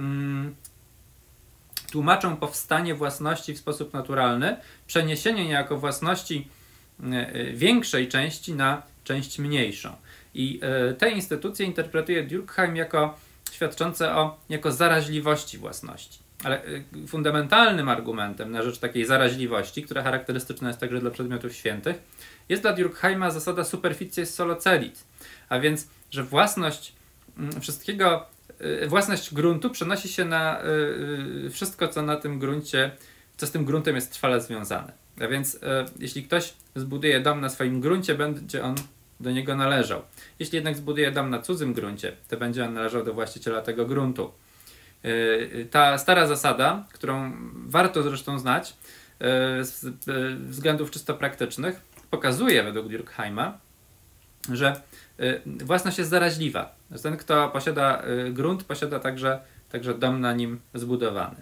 tłumaczą powstanie własności w sposób naturalny, przeniesienie niejako własności większej części na część mniejszą. I te instytucje interpretuje Durkheim jako świadczące o jako zaraźliwości własności. Ale fundamentalnym argumentem na rzecz takiej zaraźliwości, która charakterystyczna jest także dla przedmiotów świętych, jest dla Durkheima zasada superficies solo celit, a więc, że własność wszystkiego własność gruntu przenosi się na wszystko, co na tym gruncie, co z tym gruntem jest trwale związane. A więc jeśli ktoś zbuduje dom na swoim gruncie, będzie on do niego należał. Jeśli jednak zbuduje dom na cudzym gruncie, to będzie on należał do właściciela tego gruntu. Ta stara zasada, którą warto zresztą znać z względów czysto praktycznych, pokazuje według Durkheima, że własność jest zaraźliwa. Ten, kto posiada grunt, posiada także, także dom na nim zbudowany.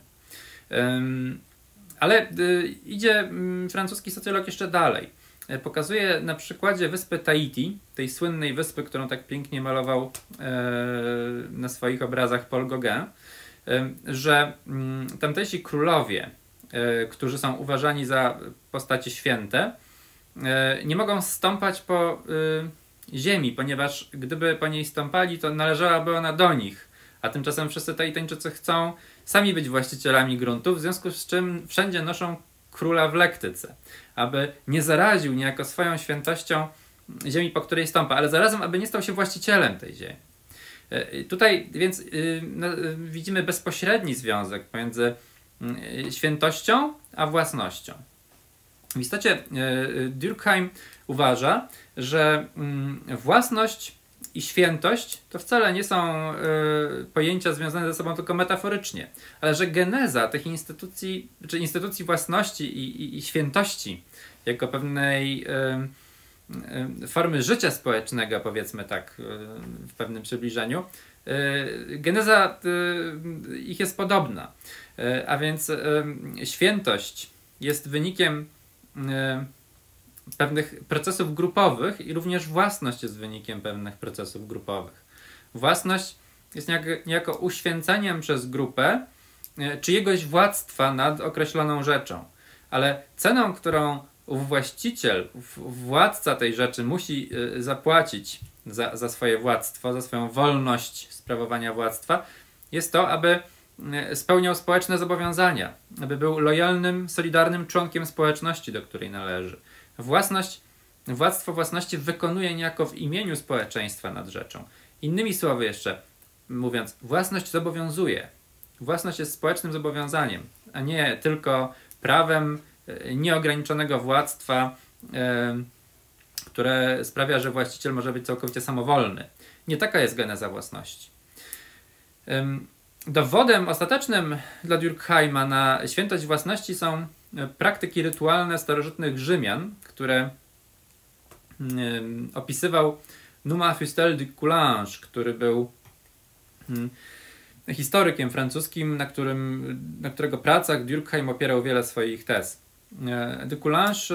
Ale idzie francuski socjolog jeszcze dalej. Pokazuje na przykładzie wyspy Tahiti, tej słynnej wyspy, którą tak pięknie malował na swoich obrazach Paul Gauguin, że tamtejsi królowie, którzy są uważani za postacie święte, nie mogą stąpać po ziemi, ponieważ gdyby po niej stąpali, to należałaby ona do nich. A tymczasem wszyscy Tahitańczycy chcą sami być właścicielami gruntów, w związku z czym wszędzie noszą króla w lektyce, aby nie zaraził niejako swoją świętością ziemi, po której stąpa, ale zarazem, aby nie stał się właścicielem tej ziemi. Tutaj więc no, widzimy bezpośredni związek pomiędzy świętością a własnością. W istocie Durkheim uważa, że własność i świętość to wcale nie są pojęcia związane ze sobą tylko metaforycznie, ale że geneza tych instytucji, czy instytucji własności i, i, i świętości jako pewnej formy życia społecznego, powiedzmy tak, w pewnym przybliżeniu, geneza ich jest podobna. A więc świętość jest wynikiem pewnych procesów grupowych i również własność jest wynikiem pewnych procesów grupowych. Własność jest niejako, niejako uświęceniem przez grupę czyjegoś władztwa nad określoną rzeczą. Ale ceną, którą właściciel, władca tej rzeczy musi zapłacić za, za swoje władztwo, za swoją wolność sprawowania władztwa, jest to, aby spełniał społeczne zobowiązania, aby był lojalnym, solidarnym członkiem społeczności, do której należy. Własność, władztwo własności wykonuje niejako w imieniu społeczeństwa nad rzeczą. Innymi słowy jeszcze mówiąc, własność zobowiązuje. Własność jest społecznym zobowiązaniem, a nie tylko prawem nieograniczonego władztwa, e, które sprawia, że właściciel może być całkowicie samowolny. Nie taka jest geneza własności. E, dowodem ostatecznym dla Durkheima na świętość własności są praktyki rytualne starożytnych Rzymian, które e, opisywał Numa Fustel de Coulanges, który był e, historykiem francuskim, na, którym, na którego pracach Durkheim opierał wiele swoich tez. De Coulanges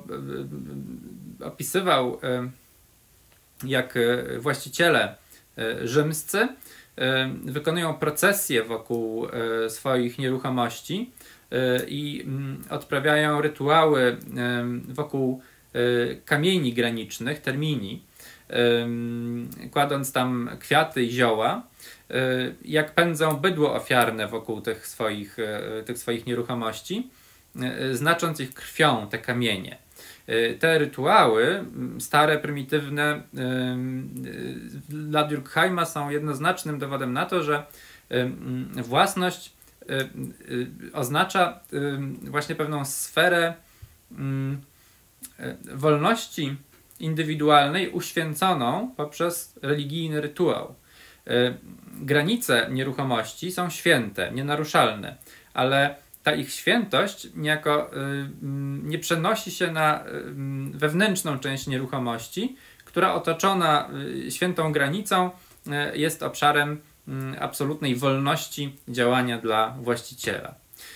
opisywał, jak właściciele rzymscy wykonują procesje wokół swoich nieruchomości i odprawiają rytuały wokół kamieni granicznych, termini, kładąc tam kwiaty i zioła, jak pędzą bydło ofiarne wokół tych swoich, tych swoich nieruchomości, znacząc ich krwią te kamienie. Te rytuały, stare, prymitywne, dla Durkheima są jednoznacznym dowodem na to, że własność oznacza właśnie pewną sferę wolności indywidualnej uświęconą poprzez religijny rytuał. Granice nieruchomości są święte, nienaruszalne, ale ta ich świętość niejako nie przenosi się na wewnętrzną część nieruchomości, która otoczona świętą granicą jest obszarem absolutnej wolności działania dla właściciela.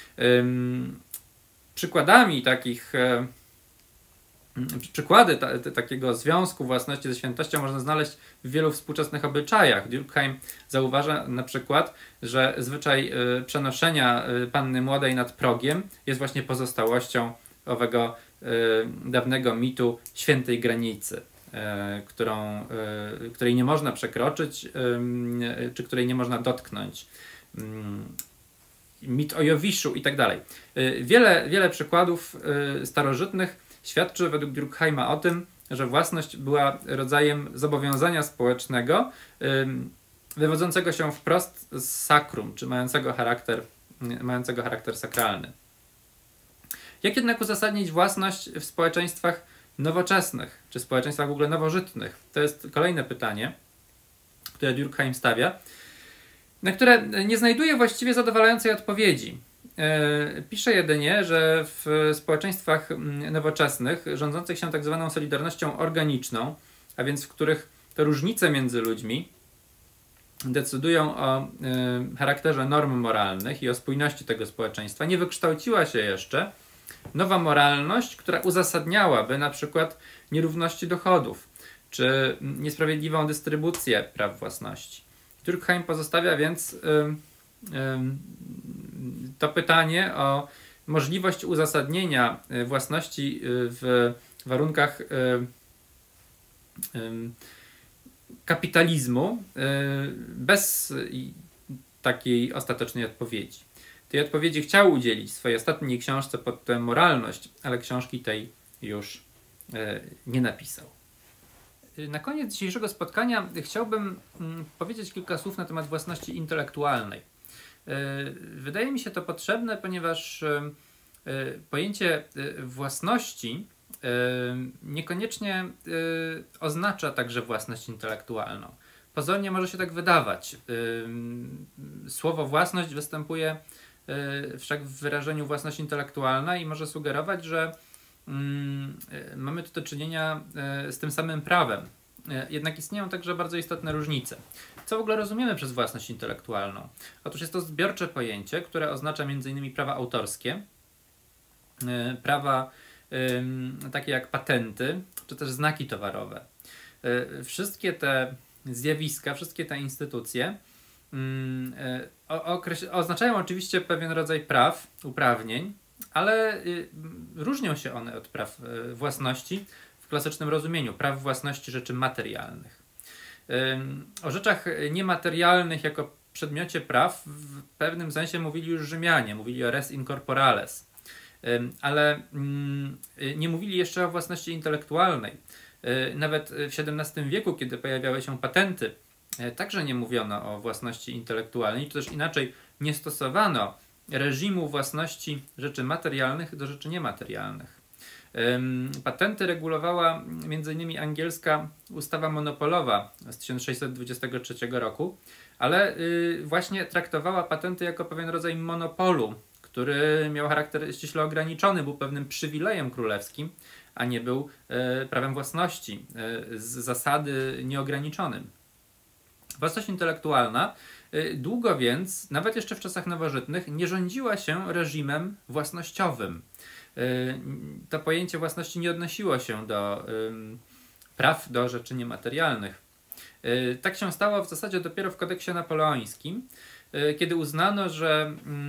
Przykładami takich Przykłady ta, ta, takiego związku własności ze świętością można znaleźć w wielu współczesnych obyczajach. Durkheim zauważa na przykład, że zwyczaj y, przenoszenia y, panny młodej nad progiem jest właśnie pozostałością owego y, dawnego mitu świętej granicy, y, którą, y, której nie można przekroczyć, y, y, czy której nie można dotknąć. Y, mit o Jowiszu i tak dalej. Y, wiele, wiele przykładów y, starożytnych świadczy według Durkheima o tym, że własność była rodzajem zobowiązania społecznego, wywodzącego się wprost z sakrum, czy mającego charakter, mającego charakter sakralny. Jak jednak uzasadnić własność w społeczeństwach nowoczesnych, czy społeczeństwach w ogóle nowożytnych? To jest kolejne pytanie, które Durkheim stawia, na które nie znajduje właściwie zadowalającej odpowiedzi. Pisze jedynie, że w społeczeństwach nowoczesnych, rządzących się tak zwaną solidarnością organiczną, a więc w których te różnice między ludźmi decydują o y, charakterze norm moralnych i o spójności tego społeczeństwa, nie wykształciła się jeszcze nowa moralność, która uzasadniałaby na przykład nierówności dochodów, czy niesprawiedliwą dystrybucję praw własności. Durkheim pozostawia więc y, y, to pytanie o możliwość uzasadnienia własności w warunkach y, y, kapitalizmu bez takiej ostatecznej odpowiedzi. Tej odpowiedzi chciał udzielić w swojej ostatniej książce pod tytułem Moralność, ale książki tej już nie napisał. Na koniec dzisiejszego spotkania chciałbym powiedzieć kilka słów na temat własności intelektualnej. Wydaje mi się to potrzebne, ponieważ pojęcie własności niekoniecznie oznacza także własność intelektualną. Pozornie może się tak wydawać. Słowo własność występuje wszak w wyrażeniu własność intelektualna i może sugerować, że mamy tu do czynienia z tym samym prawem. Jednak istnieją także bardzo istotne różnice. Co w ogóle rozumiemy przez własność intelektualną? Otóż jest to zbiorcze pojęcie, które oznacza między innymi prawa autorskie, prawa takie jak patenty, czy też znaki towarowe. Wszystkie te zjawiska, wszystkie te instytucje oznaczają oczywiście pewien rodzaj praw, uprawnień, ale różnią się one od praw własności w klasycznym rozumieniu, praw własności rzeczy materialnych. O rzeczach niematerialnych jako przedmiocie praw w pewnym sensie mówili już Rzymianie, mówili o res incorporales, ale nie mówili jeszcze o własności intelektualnej. Nawet w siedemnastym wieku, kiedy pojawiały się patenty, także nie mówiono o własności intelektualnej, czy też inaczej nie stosowano reżimu własności rzeczy materialnych do rzeczy niematerialnych. Patenty regulowała między innymi angielska ustawa monopolowa z tysiąc sześćset dwudziestego trzeciego roku, ale właśnie traktowała patenty jako pewien rodzaj monopolu, który miał charakter ściśle ograniczony, był pewnym przywilejem królewskim, a nie był prawem własności z zasady nieograniczonym. Własność intelektualna długo więc, nawet jeszcze w czasach nowożytnych, nie rządziła się reżimem własnościowym. To pojęcie własności nie odnosiło się do praw do rzeczy niematerialnych. Tak się stało w zasadzie dopiero w kodeksie napoleońskim, kiedy uznano, że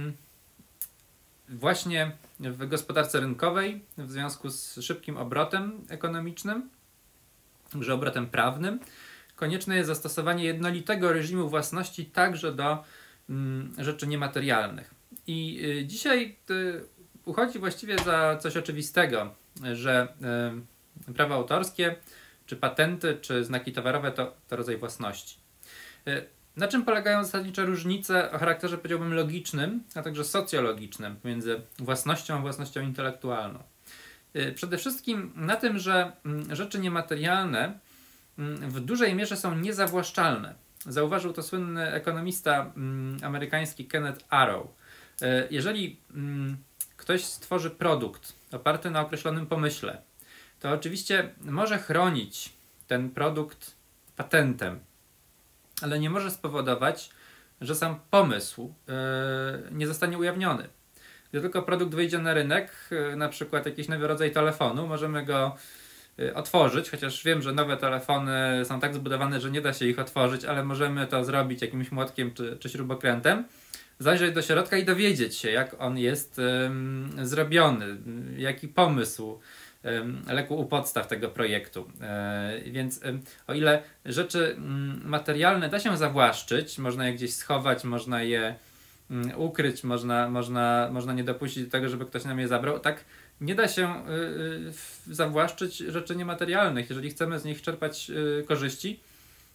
właśnie w gospodarce rynkowej, w związku z szybkim obrotem ekonomicznym, że obrotem prawnym, konieczne jest zastosowanie jednolitego reżimu własności także do mm, rzeczy niematerialnych. I y, dzisiaj y, uchodzi właściwie za coś oczywistego, że y, prawa autorskie, czy patenty, czy znaki towarowe to, to rodzaj własności. Y, na czym polegają zasadnicze różnice o charakterze, powiedziałbym, logicznym, a także socjologicznym między własnością a własnością intelektualną? Y, przede wszystkim na tym, że y, rzeczy niematerialne w dużej mierze są niezawłaszczalne. Zauważył to słynny ekonomista mm, amerykański Kenneth Arrow. E, jeżeli mm, ktoś stworzy produkt oparty na określonym pomyśle, to oczywiście może chronić ten produkt patentem, ale nie może spowodować, że sam pomysł e, nie zostanie ujawniony. Gdy tylko produkt wyjdzie na rynek, e, na przykład jakiś nowy rodzaj telefonu, możemy go otworzyć, chociaż wiem, że nowe telefony są tak zbudowane, że nie da się ich otworzyć, ale możemy to zrobić jakimś młotkiem czy, czy śrubokrętem, zajrzeć do środka i dowiedzieć się, jak on jest um, zrobiony, jaki pomysł um, legł u podstaw tego projektu. E, więc um, o ile rzeczy um, materialne da się zawłaszczyć, można je gdzieś schować, można je um, ukryć, można, można, można nie dopuścić do tego, żeby ktoś nam je zabrał, tak nie da się y, y, zawłaszczyć rzeczy niematerialnych. Jeżeli chcemy z nich czerpać y, korzyści,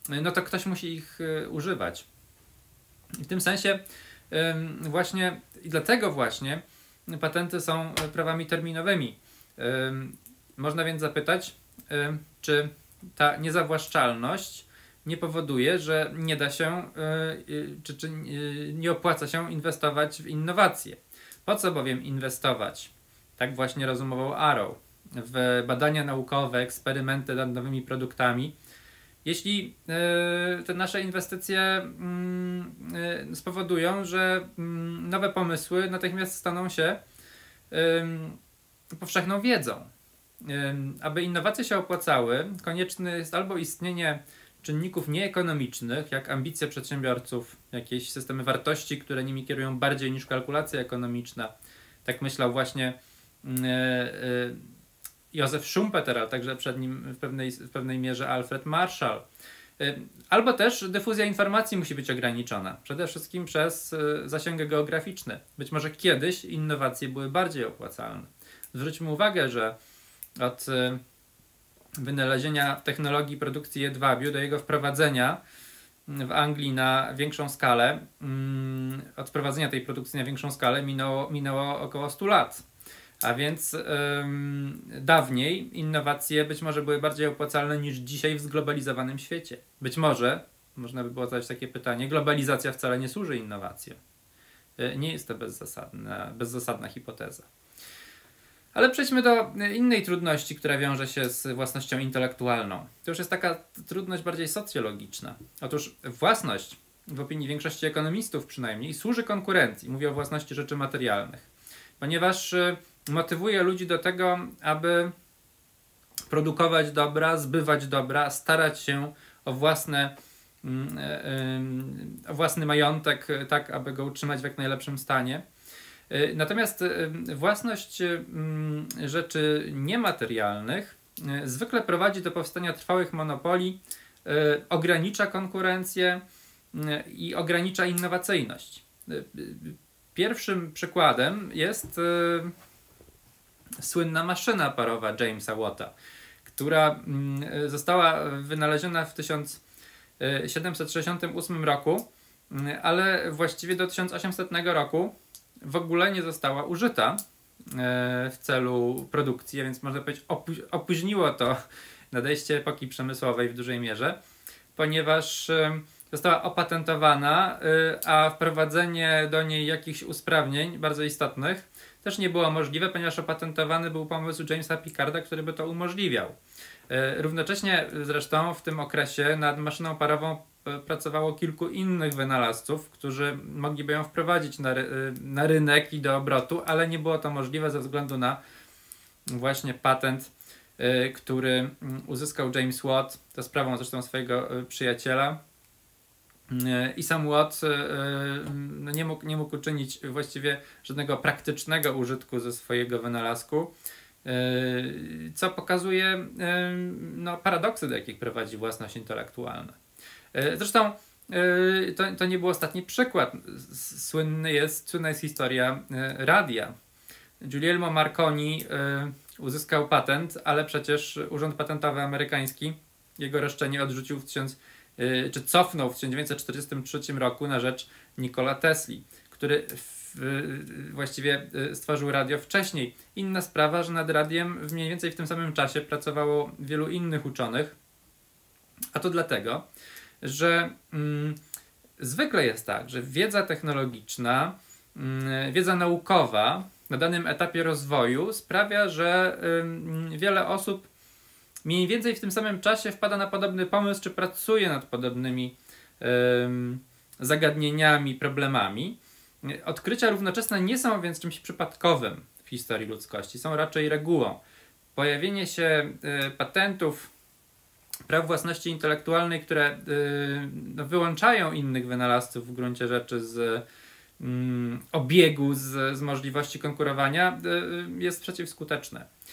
no to ktoś musi ich używać. I w tym sensie właśnie i dlatego właśnie patenty są prawami terminowymi. Można więc zapytać, czy ta niezawłaszczalność nie powoduje, że nie da się, czy, czy nie opłaca się inwestować w innowacje. Po co bowiem inwestować? Tak właśnie rozumował Arrow. W badania naukowe, eksperymenty nad nowymi produktami. Jeśli te nasze inwestycje spowodują, że nowe pomysły natychmiast staną się powszechną wiedzą. Aby innowacje się opłacały, konieczne jest albo istnienie czynników nieekonomicznych, jak ambicje przedsiębiorców, jakieś systemy wartości, które nimi kierują bardziej niż kalkulacja ekonomiczna. Tak myślał właśnie Józef Schumpeter, ale także przed nim w pewnej, w pewnej mierze Alfred Marshall. Albo też dyfuzja informacji musi być ograniczona, przede wszystkim przez zasięgi geograficzne. Być może kiedyś innowacje były bardziej opłacalne. Zwróćmy uwagę, że od wynalezienia technologii produkcji jedwabiu do jego wprowadzenia w Anglii na większą skalę, od wprowadzenia tej produkcji na większą skalę minęło, minęło około stu lat. A więc ym, dawniej innowacje być może były bardziej opłacalne niż dzisiaj w zglobalizowanym świecie. Być może, można by było zadać takie pytanie, globalizacja wcale nie służy innowacjom. Yy, nie jest to bezzasadna, bezzasadna hipoteza. Ale przejdźmy do innej trudności, która wiąże się z własnością intelektualną. To już jest taka trudność bardziej socjologiczna. Otóż własność, w opinii większości ekonomistów przynajmniej, służy konkurencji. Mówię o własności rzeczy materialnych. Ponieważ motywuje ludzi do tego, aby produkować dobra, zbywać dobra, starać się o własne, o własny majątek, tak aby go utrzymać w jak najlepszym stanie. Natomiast własność rzeczy niematerialnych zwykle prowadzi do powstania trwałych monopoli, ogranicza konkurencję i ogranicza innowacyjność. Pierwszym przykładem jest y, słynna maszyna parowa Jamesa Watta, która y, została wynaleziona w tysiąc siedemset sześćdziesiątym ósmym roku, y, ale właściwie do tysiąc osiemsetnego roku w ogóle nie została użyta y, w celu produkcji, a więc można powiedzieć opó- opóźniło to nadejście epoki przemysłowej w dużej mierze, ponieważ y, została opatentowana, a wprowadzenie do niej jakichś usprawnień bardzo istotnych też nie było możliwe, ponieważ opatentowany był pomysł Jamesa Picarda, który by to umożliwiał. Równocześnie zresztą w tym okresie nad maszyną parową pracowało kilku innych wynalazców, którzy mogliby ją wprowadzić na, ry- na rynek i do obrotu, ale nie było to możliwe ze względu na właśnie patent, który uzyskał James Watt, za sprawą zresztą swojego przyjaciela. I sam Watt no nie, mógł, nie mógł uczynić właściwie żadnego praktycznego użytku ze swojego wynalazku, co pokazuje no, paradoksy, do jakich prowadzi własność intelektualna. Zresztą to, to nie był ostatni przykład. Słynny jest, słynna jest historia radia. Guglielmo Marconi uzyskał patent, ale przecież Urząd Patentowy amerykański jego roszczenie odrzucił w tysiąc czy cofnął w tysiąc dziewięćset czterdziestym trzecim roku na rzecz Nikola Tesli, który w, właściwie stworzył radio wcześniej. Inna sprawa, że nad radiem mniej więcej w tym samym czasie pracowało wielu innych uczonych, a to dlatego, że mm, zwykle jest tak, że wiedza technologiczna, mm, wiedza naukowa na danym etapie rozwoju sprawia, że mm, wiele osób mniej więcej w tym samym czasie wpada na podobny pomysł, czy pracuje nad podobnymi ym, zagadnieniami, problemami. Odkrycia równoczesne nie są więc czymś przypadkowym w historii ludzkości, są raczej regułą. Pojawienie się y, patentów, praw własności intelektualnej, które y, no, wyłączają innych wynalazców w gruncie rzeczy z y, obiegu, z, z możliwości konkurowania, y, jest przeciwskuteczne.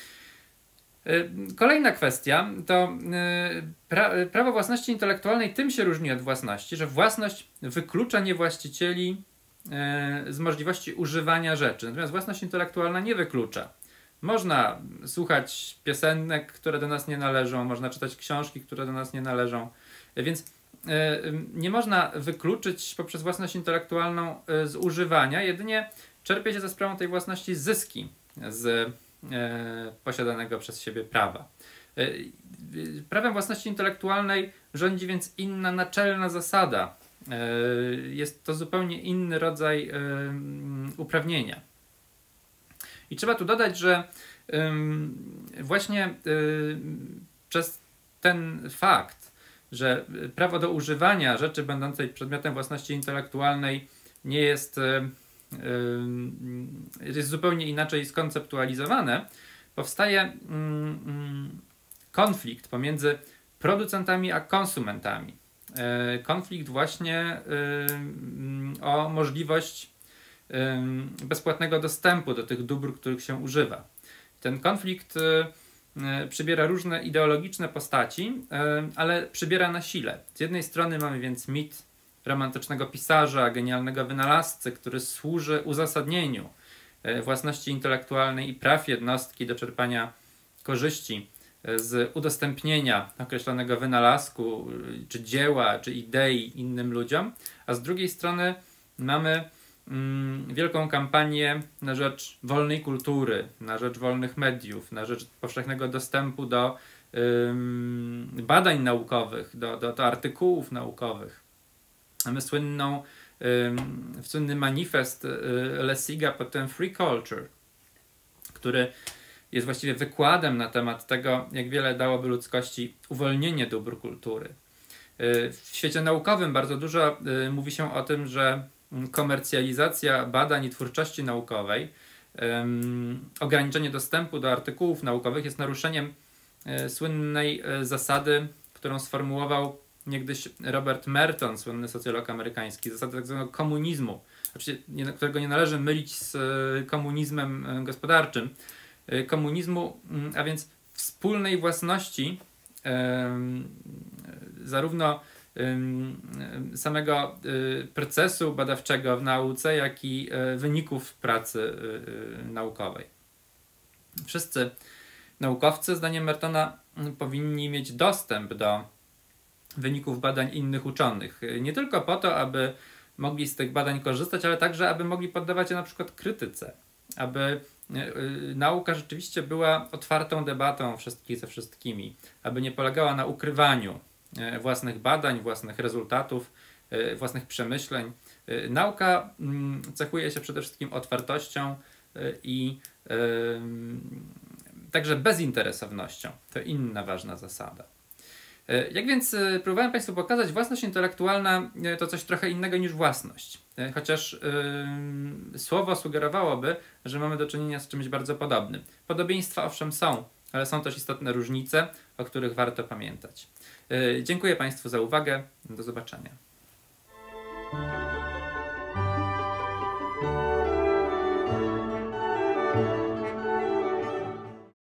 Kolejna kwestia to pra, prawo własności intelektualnej tym się różni od własności, że własność wyklucza niewłaścicieli z możliwości używania rzeczy, natomiast własność intelektualna nie wyklucza. Można słuchać piosenek, które do nas nie należą, można czytać książki, które do nas nie należą, więc nie można wykluczyć poprzez własność intelektualną z używania, jedynie czerpie się za sprawą tej własności zyski z posiadanego przez siebie prawa. Prawem własności intelektualnej rządzi więc inna naczelna zasada. Jest to zupełnie inny rodzaj uprawnienia. I trzeba tu dodać, że właśnie przez ten fakt, że prawo do używania rzeczy będącej przedmiotem własności intelektualnej nie jest, jest zupełnie inaczej skonceptualizowane, powstaje konflikt pomiędzy producentami a konsumentami. Konflikt właśnie o możliwość bezpłatnego dostępu do tych dóbr, których się używa. Ten konflikt przybiera różne ideologiczne postaci, ale przybiera na sile. Z jednej strony mamy więc mit romantycznego pisarza, genialnego wynalazcy, który służy uzasadnieniu własności intelektualnej i praw jednostki do czerpania korzyści z udostępnienia określonego wynalazku, czy dzieła, czy idei innym ludziom, a z drugiej strony mamy mm, wielką kampanię na rzecz wolnej kultury, na rzecz wolnych mediów, na rzecz powszechnego dostępu do ym, badań naukowych, do, do, do artykułów naukowych. Mamy słynną, ym, słynny manifest y, Lessiga pod tym Free Culture, który jest właściwie wykładem na temat tego, jak wiele dałoby ludzkości uwolnienie dóbr kultury. W świecie naukowym bardzo dużo mówi się o tym, że komercjalizacja badań i twórczości naukowej, ograniczenie dostępu do artykułów naukowych jest naruszeniem słynnej zasady, którą sformułował niegdyś Robert Merton, słynny socjolog amerykański, zasady tak zwanego komunizmu, którego nie należy mylić z komunizmem gospodarczym, komunizmu, a więc wspólnej własności zarówno samego procesu badawczego w nauce, jak i wyników pracy naukowej. Wszyscy naukowcy, zdaniem Mertona, powinni mieć dostęp do wyników badań innych uczonych. Nie tylko po to, aby mogli z tych badań korzystać, ale także, aby mogli poddawać je na przykład krytyce. Aby nauka rzeczywiście była otwartą debatą wszystkich ze wszystkimi, aby nie polegała na ukrywaniu własnych badań, własnych rezultatów, własnych przemyśleń. Nauka cechuje się przede wszystkim otwartością i także bezinteresownością. To inna ważna zasada. Jak więc próbowałem Państwu pokazać, własność intelektualna to coś trochę innego niż własność. Chociaż yy, słowo sugerowałoby, że mamy do czynienia z czymś bardzo podobnym. Podobieństwa owszem są, ale są też istotne różnice, o których warto pamiętać. Yy, dziękuję Państwu za uwagę. Do zobaczenia.